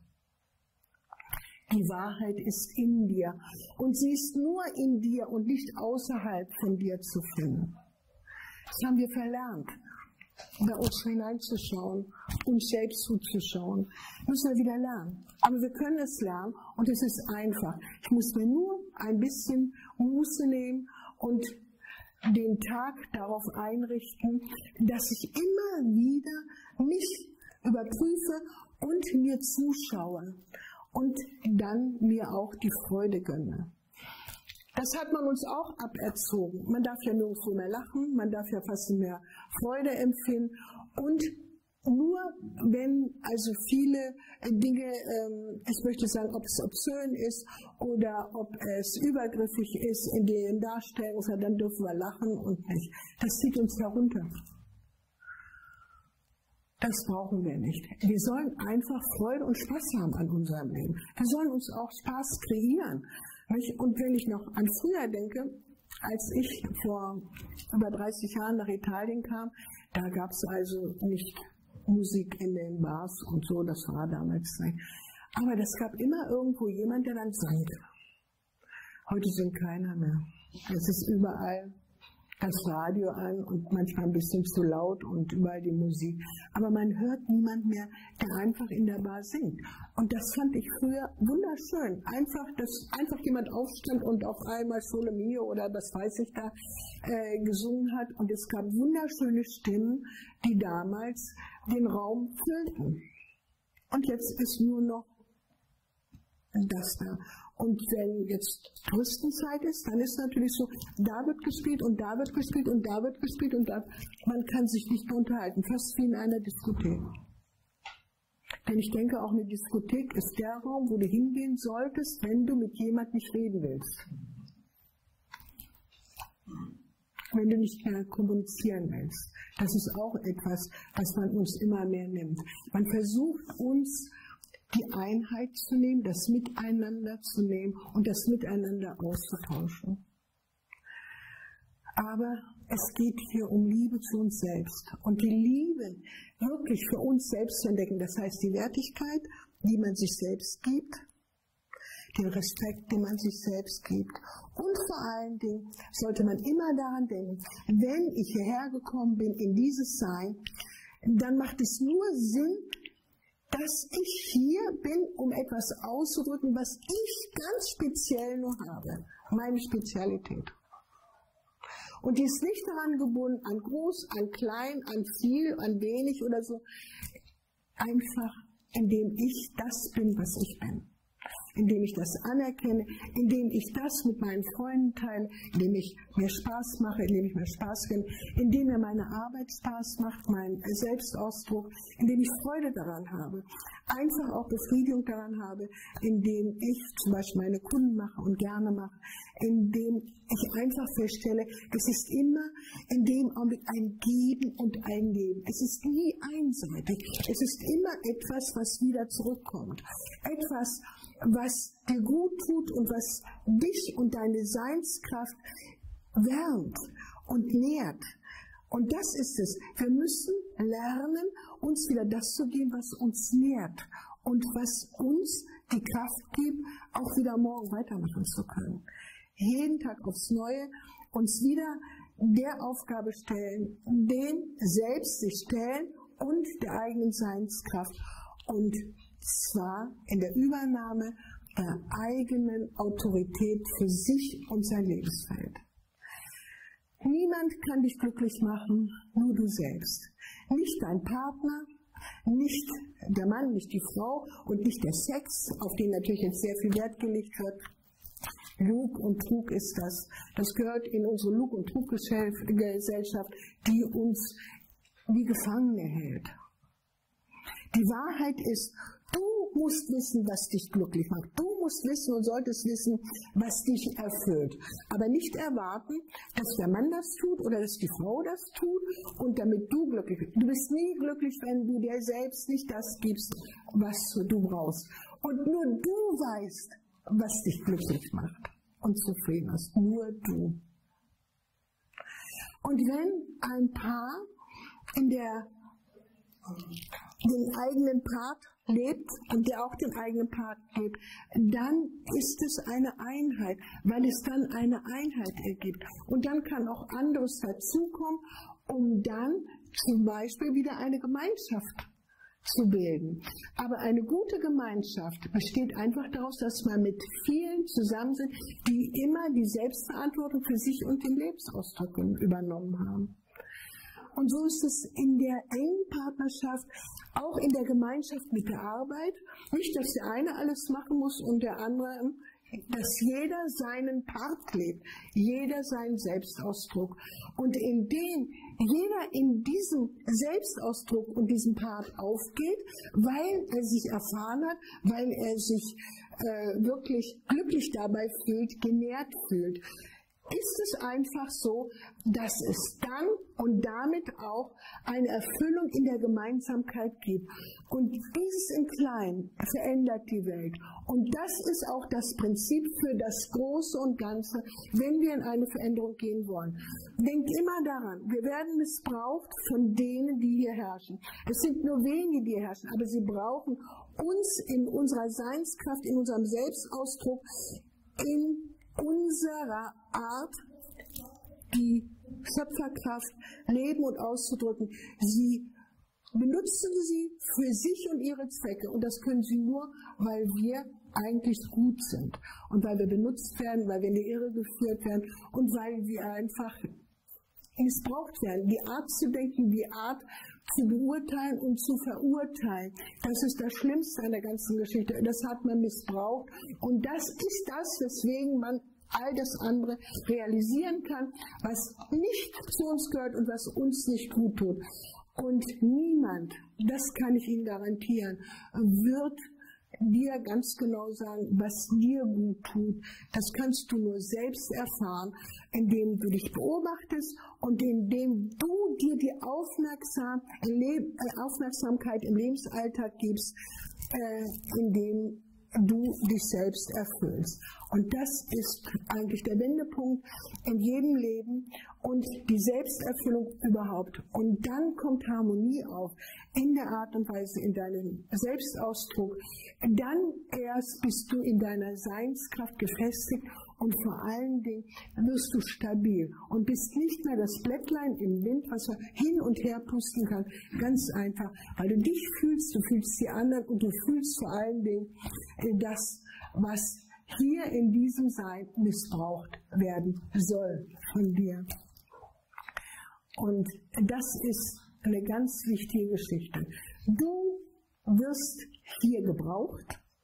Die Wahrheit ist in dir und sie ist nur in dir und nicht außerhalb von dir zu finden. Das haben wir verlernt, bei uns hineinzuschauen, uns selbst zuzuschauen. Müssen wir wieder lernen. Aber wir können es lernen und es ist einfach. Ich muss mir nur ein bisschen Muße nehmen und den Tag darauf einrichten, dass ich immer wieder mich überprüfe und mir zuschaue. Und dann mir auch die Freude gönne. Das hat man uns auch aberzogen. Man darf ja nirgendwo mehr lachen, man darf ja fast nicht mehr Freude empfinden. Und nur wenn also viele Dinge, ich möchte sagen, ob es obszön ist oder ob es übergriffig ist in den Darstellungen, dann dürfen wir lachen und nicht. Das zieht uns herunter. Das brauchen wir nicht. Wir sollen einfach Freude und Spaß haben an unserem Leben. Wir sollen uns auch Spaß kreieren. Und wenn ich noch an früher denke, als ich vor über 30 Jahren nach Italien kam, da gab es also nicht Musik in den Bars und so, das war damals nicht. Aber es gab immer irgendwo jemand, der dann sang. Heute singt keiner mehr. Es ist überall das Radio an und manchmal ein bisschen zu laut und überall die Musik. Aber man hört niemand mehr, der einfach in der Bar singt. Und das fand ich früher wunderschön. Dass einfach jemand aufstand und auf einmal Sole Mio oder was weiß ich da gesungen hat. Und es gab wunderschöne Stimmen, die damals den Raum füllten. Und jetzt ist nur noch das da. Und wenn jetzt Touristenzeit ist, dann ist es natürlich so, da wird gespielt und da wird gespielt und da wird gespielt und da, man kann sich nicht mehr unterhalten, fast wie in einer Diskothek. Denn ich denke, auch eine Diskothek ist der Raum, wo du hingehen solltest, wenn du mit jemandem nicht reden willst. Wenn du nicht mehr kommunizieren willst. Das ist auch etwas, was man uns immer mehr nimmt. Man versucht uns die Einheit zu nehmen, das Miteinander zu nehmen und das Miteinander auszutauschen. Aber es geht hier um Liebe zu uns selbst. Und die Liebe wirklich für uns selbst zu entdecken, das heißt die Wertigkeit, die man sich selbst gibt, den Respekt, den man sich selbst gibt. Und vor allen Dingen sollte man immer daran denken, wenn ich hierher gekommen bin in dieses Sein, dann macht es nur Sinn, dass ich hier bin, um etwas auszudrücken, was ich ganz speziell nur habe. Meine Spezialität. Und die ist nicht daran gebunden, an groß, an klein, an viel, an wenig oder so. Einfach, indem ich das bin, was ich bin. Indem ich das anerkenne, indem ich das mit meinen Freunden teile, indem ich mir Spaß mache, indem ich mir Spaß gebe, indem mir meine Arbeit Spaß macht, mein Selbstausdruck, indem ich Freude daran habe, einfach auch Befriedigung daran habe, indem ich zum Beispiel meine Kunden mache und gerne mache, indem ich einfach feststelle, es ist immer in dem Augenblick ein Geben und ein Geben. Es ist nie einseitig. Es ist immer etwas, was wieder zurückkommt. Etwas, was dir gut tut und was dich und deine Seinskraft wärmt und nährt. Und das ist es. Wir müssen lernen, uns wieder das zu geben, was uns nährt und was uns die Kraft gibt, auch wieder morgen weitermachen zu können. Jeden Tag aufs Neue uns wieder der Aufgabe stellen, dem selbst sich stellen und der eigenen Seinskraft. Und zwar in der Übernahme der eigenen Autorität für sich und sein Lebensfeld. Niemand kann dich glücklich machen, nur du selbst. Nicht dein Partner, nicht der Mann, nicht die Frau und nicht der Sex, auf den natürlich jetzt sehr viel Wert gelegt wird. Lug und Trug ist das. Das gehört in unsere Lug- und Truggesellschaft, die uns wie Gefangene hält. Die Wahrheit ist, du musst wissen, was dich glücklich macht. Du musst wissen und solltest wissen, was dich erfüllt. Aber nicht erwarten, dass der Mann das tut oder dass die Frau das tut und damit du glücklich bist. Du bist nie glücklich, wenn du dir selbst nicht das gibst, was du brauchst. Und nur du weißt, was dich glücklich macht und zufrieden ist. Nur du. Und wenn ein Paar den eigenen Part lebt und der auch den eigenen Part lebt, dann ist es eine Einheit, weil es dann eine Einheit ergibt. Und dann kann auch anderes dazukommen, um dann zum Beispiel wieder eine Gemeinschaft zu bilden. Aber eine gute Gemeinschaft besteht einfach daraus, dass man mit vielen zusammen sind, die immer die Selbstverantwortung für sich und den Lebensausdruck übernommen haben. Und so ist es in der engen Partnerschaft, auch in der Gemeinschaft mit der Arbeit. Nicht, dass der eine alles machen muss und der andere, dass jeder seinen Part lebt, jeder seinen Selbstausdruck. Und indem jeder in diesem Selbstausdruck und diesem Part aufgeht, weil er sich erfahren hat, weil er sich wirklich glücklich dabei fühlt, genährt fühlt, ist es einfach so, dass es dann und damit auch eine Erfüllung in der Gemeinsamkeit gibt. Und dieses im Kleinen verändert die Welt. Und das ist auch das Prinzip für das Große und Ganze, wenn wir in eine Veränderung gehen wollen. Denkt immer daran, wir werden missbraucht von denen, die hier herrschen. Es sind nur wenige, die hier herrschen, aber sie brauchen uns in unserer Seinskraft, in unserem Selbstausdruck, in unserer Art, die Schöpferkraft leben und auszudrücken. Sie benutzen sie für sich und ihre Zwecke. Und das können sie nur, weil wir eigentlich gut sind. Und weil wir benutzt werden, weil wir in die Irre geführt werden und weil wir einfach missbraucht werden. Die Art zu denken, die Art zu beurteilen und zu verurteilen, das ist das Schlimmste an der ganzen Geschichte. Das hat man missbraucht und das ist das, weswegen man all das andere realisieren kann, was nicht zu uns gehört und was uns nicht gut tut. Und niemand, das kann ich Ihnen garantieren, wird dir ganz genau sagen, was dir gut tut. Das kannst du nur selbst erfahren, indem du dich beobachtest und indem du dir die Aufmerksamkeit im Lebensalltag gibst, indem du dich selbst erfüllst. Und das ist eigentlich der Wendepunkt in jedem Leben und die Selbsterfüllung überhaupt. Und dann kommt Harmonie auf in der Art und Weise, in deinem Selbstausdruck. Dann erst bist du in deiner Seinskraft gefestigt und vor allen Dingen wirst du stabil und bist nicht mehr das Blättlein im Wind, was hin und her pusten kann. Ganz einfach, weil du dich fühlst, du fühlst die anderen und du fühlst vor allen Dingen das, was hier in diesem Sein missbraucht werden soll von dir. Und das ist eine ganz wichtige Geschichte. Du wirst hier gebraucht.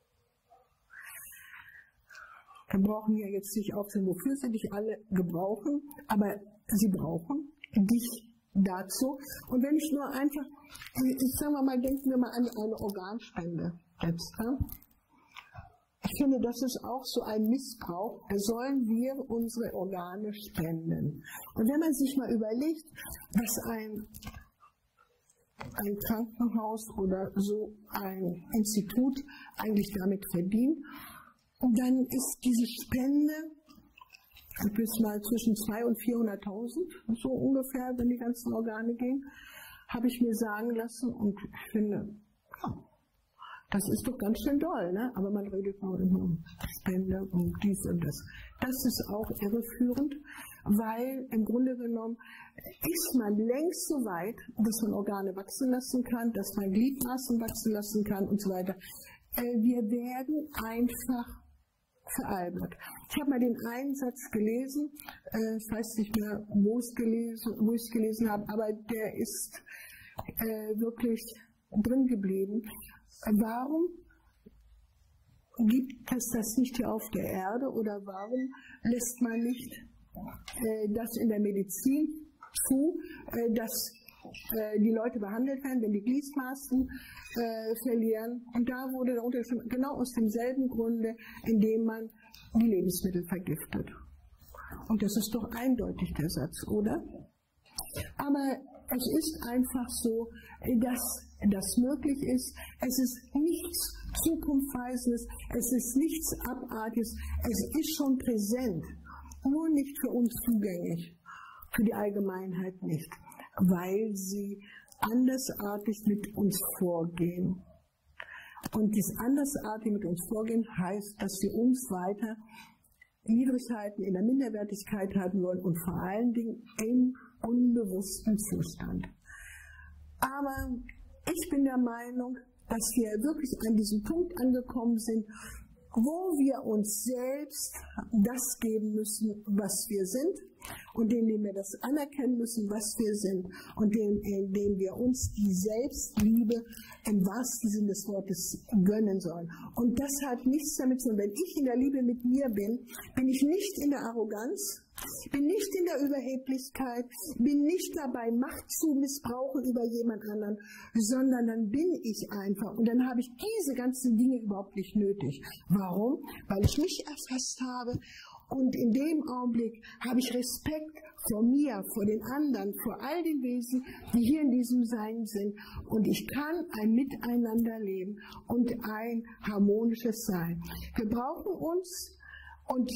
Wir brauchen ja jetzt nicht aufzählen, wofür sie dich alle gebrauchen, aber sie brauchen dich dazu. Und wenn ich nur einfach, sagen wir mal, denken wir mal an eine Organspende jetzt. Ja? Ich finde, das ist auch so ein Missbrauch. Da sollen wir unsere Organe spenden. Und wenn man sich mal überlegt, was ein Krankenhaus oder so ein Institut eigentlich damit verdient, dann ist diese Spende bis mal zwischen 200.000 und 400.000, so ungefähr, wenn die ganzen Organe gehen, habe ich mir sagen lassen. Und ich finde, ja, das ist doch ganz schön doll, ne? Aber man redet nur immer um Spende, um dies und das. Das ist auch irreführend, weil im Grunde genommen ist man längst so weit, dass man Organe wachsen lassen kann, dass man Gliedmaßen wachsen lassen kann und so weiter. Wir werden einfach veralbert. Ich habe mal den einen Satz gelesen, ich weiß nicht mehr, wo ich es gelesen habe, aber der ist wirklich drin geblieben. Warum gibt es das nicht hier auf der Erde oder warum lässt man nicht das in der Medizin zu, dass die Leute behandelt werden, wenn die Gliedmaßen verlieren? Und da wurde der Unterschied genau aus demselben Grunde, indem man die Lebensmittel vergiftet. Und das ist doch eindeutig der Satz, oder? Aber es ist einfach so, dass das möglich ist. Es ist nichts Zukunftsweisendes, es ist nichts Abartiges, es ist schon präsent, nur nicht für uns zugänglich, für die Allgemeinheit nicht, weil sie andersartig mit uns vorgehen. Und dieses andersartig mit uns vorgehen heißt, dass sie uns weiter Niedrigkeiten in der Minderwertigkeit halten wollen und vor allen Dingen im unbewussten Zustand. Aber ich bin der Meinung, dass wir wirklich an diesem Punkt angekommen sind, wo wir uns selbst das geben müssen, was wir sind, und indem wir das anerkennen müssen, was wir sind, und indem wir uns die Selbstliebe im wahrsten Sinne des Wortes gönnen sollen. Und das hat nichts damit zu tun. Wenn ich in der Liebe mit mir bin, bin ich nicht in der Arroganz, bin nicht in der Überheblichkeit, bin nicht dabei, Macht zu missbrauchen über jemand anderen, sondern dann bin ich einfach. Und dann habe ich diese ganzen Dinge überhaupt nicht nötig. Warum? Weil ich mich erfasst habe. Und in dem Augenblick habe ich Respekt vor mir, vor den anderen, vor all den Wesen, die hier in diesem Sein sind. Und ich kann ein Miteinander leben und ein harmonisches Sein. Wir brauchen uns und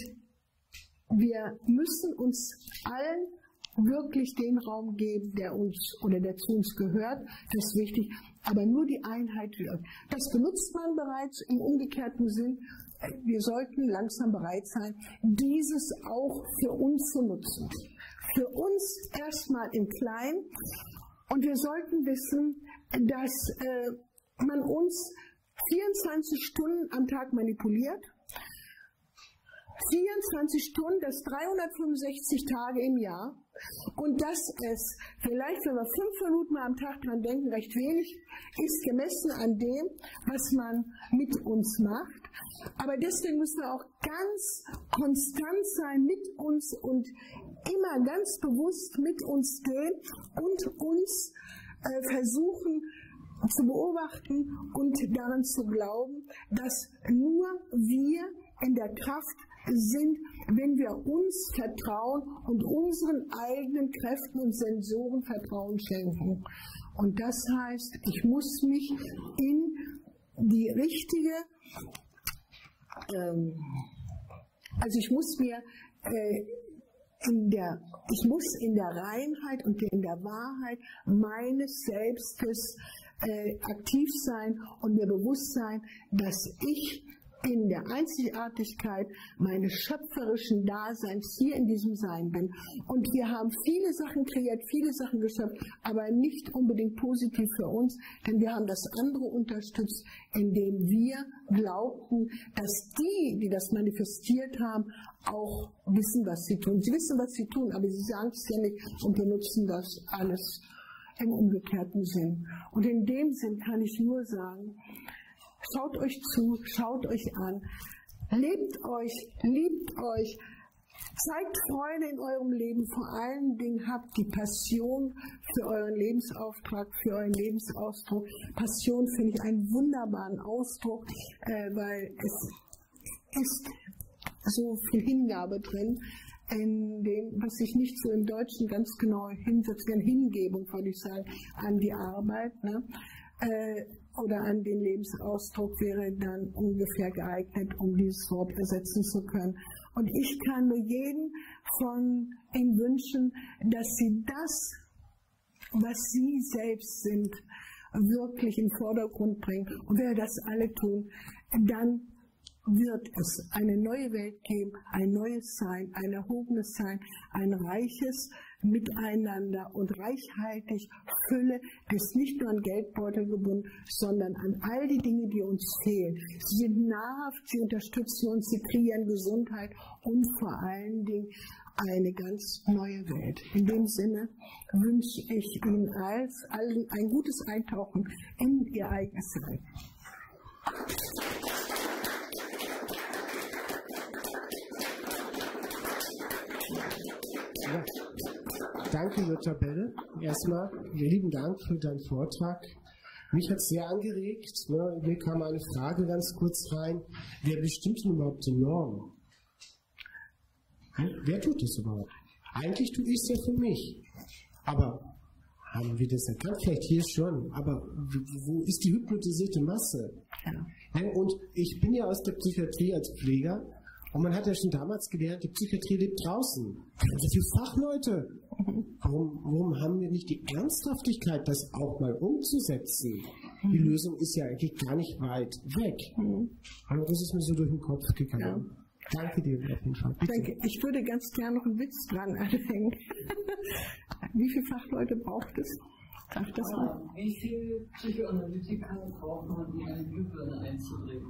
wir müssen uns allen wirklich den Raum geben, der uns oder der zu uns gehört. Das ist wichtig. Aber nur die Einheit wirkt. Das benutzt man bereits im umgekehrten Sinn. Wir sollten langsam bereit sein, dieses auch für uns zu nutzen. Für uns erstmal im Kleinen. Und wir sollten wissen, dass man uns 24 Stunden am Tag manipuliert. 24 Stunden, das 365 Tage im Jahr. Und dass es vielleicht, wenn wir 5 Minuten mal am Tag dran denken, recht wenig ist, gemessen an dem, was man mit uns macht. Aber deswegen müssen wir auch ganz konstant sein mit uns und immer ganz bewusst mit uns gehen und uns versuchen zu beobachten und daran zu glauben, dass nur wir in der Kraft sind, wenn wir uns vertrauen und unseren eigenen Kräften und Sensoren Vertrauen schenken. Und das heißt, ich muss mich in die richtige, ich muss in der Reinheit und in der Wahrheit meines Selbstes aktiv sein und mir bewusst sein, dass ich in der Einzigartigkeit meines schöpferischen Daseins hier in diesem Sein bin. Und wir haben viele Sachen kreiert, viele Sachen geschöpft, aber nicht unbedingt positiv für uns, denn wir haben das andere unterstützt, indem wir glaubten, dass die das manifestiert haben, auch wissen, was sie tun. Sie wissen, was sie tun, aber sie sagen es ja nicht und benutzen das alles im umgekehrten Sinn. Und in dem Sinn kann ich nur sagen, schaut euch zu, schaut euch an, lebt euch, liebt euch, zeigt Freude in eurem Leben, vor allen Dingen habt die Passion für euren Lebensauftrag, für euren Lebensausdruck. Passion finde ich einen wunderbaren Ausdruck, weil es ist so viel Hingabe drin, in dem, was sich nicht so im Deutschen ganz genau hinsetzt, eine Hingebung, würde ich sagen, an die Arbeit, ne? oder an den Lebensausdruck wäre dann ungefähr geeignet, um dieses Wort ersetzen zu können. Und ich kann nur jedem von Ihnen wünschen, dass Sie das, was Sie selbst sind, wirklich in den Vordergrund bringen. Und wenn wir das alle tun, dann wird es eine neue Welt geben, ein neues Sein, ein erhobenes Sein, ein reiches Miteinander und reichhaltig Fülle, das nicht nur an Geldbeutel gebunden, sondern an all die Dinge, die uns fehlen. Sie sind nahrhaft, sie unterstützen uns, sie kreieren Gesundheit und vor allen Dingen eine ganz neue Welt. In dem Sinne wünsche ich Ihnen allen ein gutes Eintauchen in Ihr eigenes Sein.
Ja. Danke, Jutta Belle. Erstmal lieben Dank für deinen Vortrag. Mich hat es sehr angeregt. Ne? Mir kam eine Frage ganz kurz rein. Wer bestimmt denn überhaupt die Norm? Wer tut das überhaupt? Eigentlich tue ich es ja für mich. Aber haben wir das erkannt? Vielleicht hier schon. Aber wo ist die hypnotisierte Masse? Ja. Und ich bin ja aus der Psychiatrie als Pfleger. Und man hat ja schon damals gelernt, die Psychiatrie lebt draußen. So viele Fachleute. Warum haben wir nicht die Ernsthaftigkeit, das auch mal umzusetzen? Die Lösung ist ja eigentlich gar nicht weit weg. Aber das ist mir so durch den Kopf gegangen. Ja. Danke dir auf jeden Fall.
Danke. Ich würde ganz gerne noch einen Witz dran anhängen. Wie viele Fachleute braucht es? Darf das mal?
Wie viele Psychoanalytiker braucht man, um eine Glühbirne einzubringen?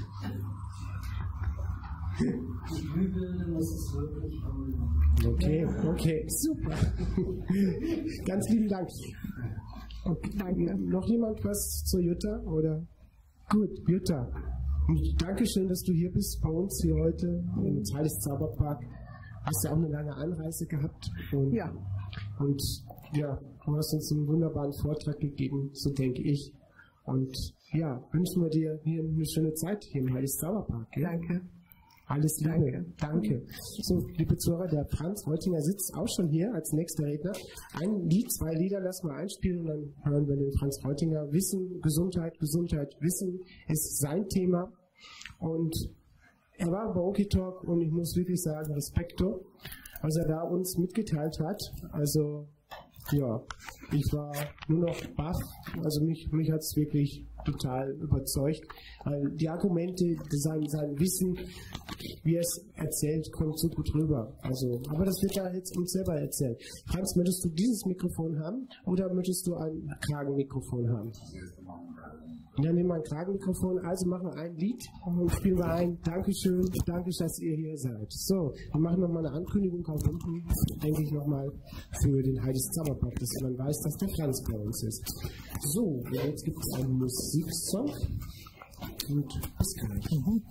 Die Glühbirne muss es wirklich holen.
Okay, super. Ganz lieben Dank. Okay, danke. Noch jemand was zur Jutta? Oder? Gut, Jutta. Dankeschön, dass du hier bist bei uns hier heute im Heides Zauberpark. Hast ja auch eine lange Anreise gehabt. Und ja, du hast uns einen wunderbaren Vortrag gegeben, so denke ich. Und ja, wünschen wir dir hier eine schöne Zeit hier im Heides Zauberpark. Ja?
Danke.
Alles Liebe. Danke. So, liebe Zuhörer, der Franz Reutinger sitzt auch schon hier als nächster Redner. Ein Lied, 2 Lieder lassen wir einspielen und dann hören wir den Franz Reutinger. Wissen, Gesundheit, Wissen ist sein Thema. Und er war bei Okie Talk und ich muss wirklich sagen, Respekto, was er da uns mitgeteilt hat. Also, ja, ich war nur noch baff. Also mich hat es wirklich total überzeugt. Weil die Argumente, sein Wissen, wie er es erzählt, kommt so gut rüber. Also, aber das wird er jetzt uns selber erzählen. Franz, möchtest du dieses Mikrofon haben oder möchtest du ein Kragenmikrofon haben? Ja, nehmen wir ein Kragenmikrofon, also machen wir ein Lied und spielen wir ein. Dankeschön, danke, dass ihr hier seid. So, wir machen nochmal eine Ankündigung auf unten, denke ich nochmal für den Heides Zauberpark, dass man weiß, dass der Franz bei uns ist. So, jetzt gibt es einen Musiksong und bis gleich.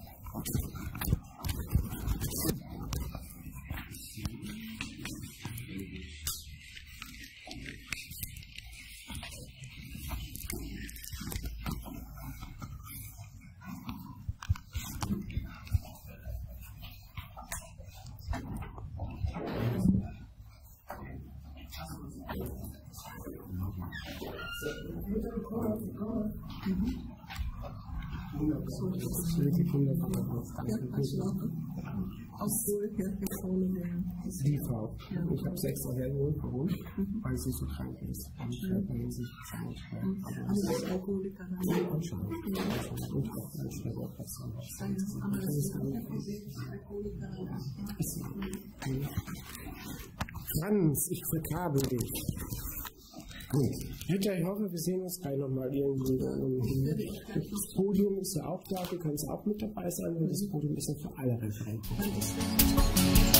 Die Frau. Ich habe es extra hergeholt, warum? Weil sie so krank ist. Und körperlich sich und Alkoholikerin. Und auch ein Schwerbeopassung. Franz, ich vergrabe dich. Gut. Jutta, ich hoffe, wir sehen uns gleich nochmal irgendwo. Das Podium ist ja auch da, du kannst auch mit dabei sein, weil das Podium ist ja für alle Referenten.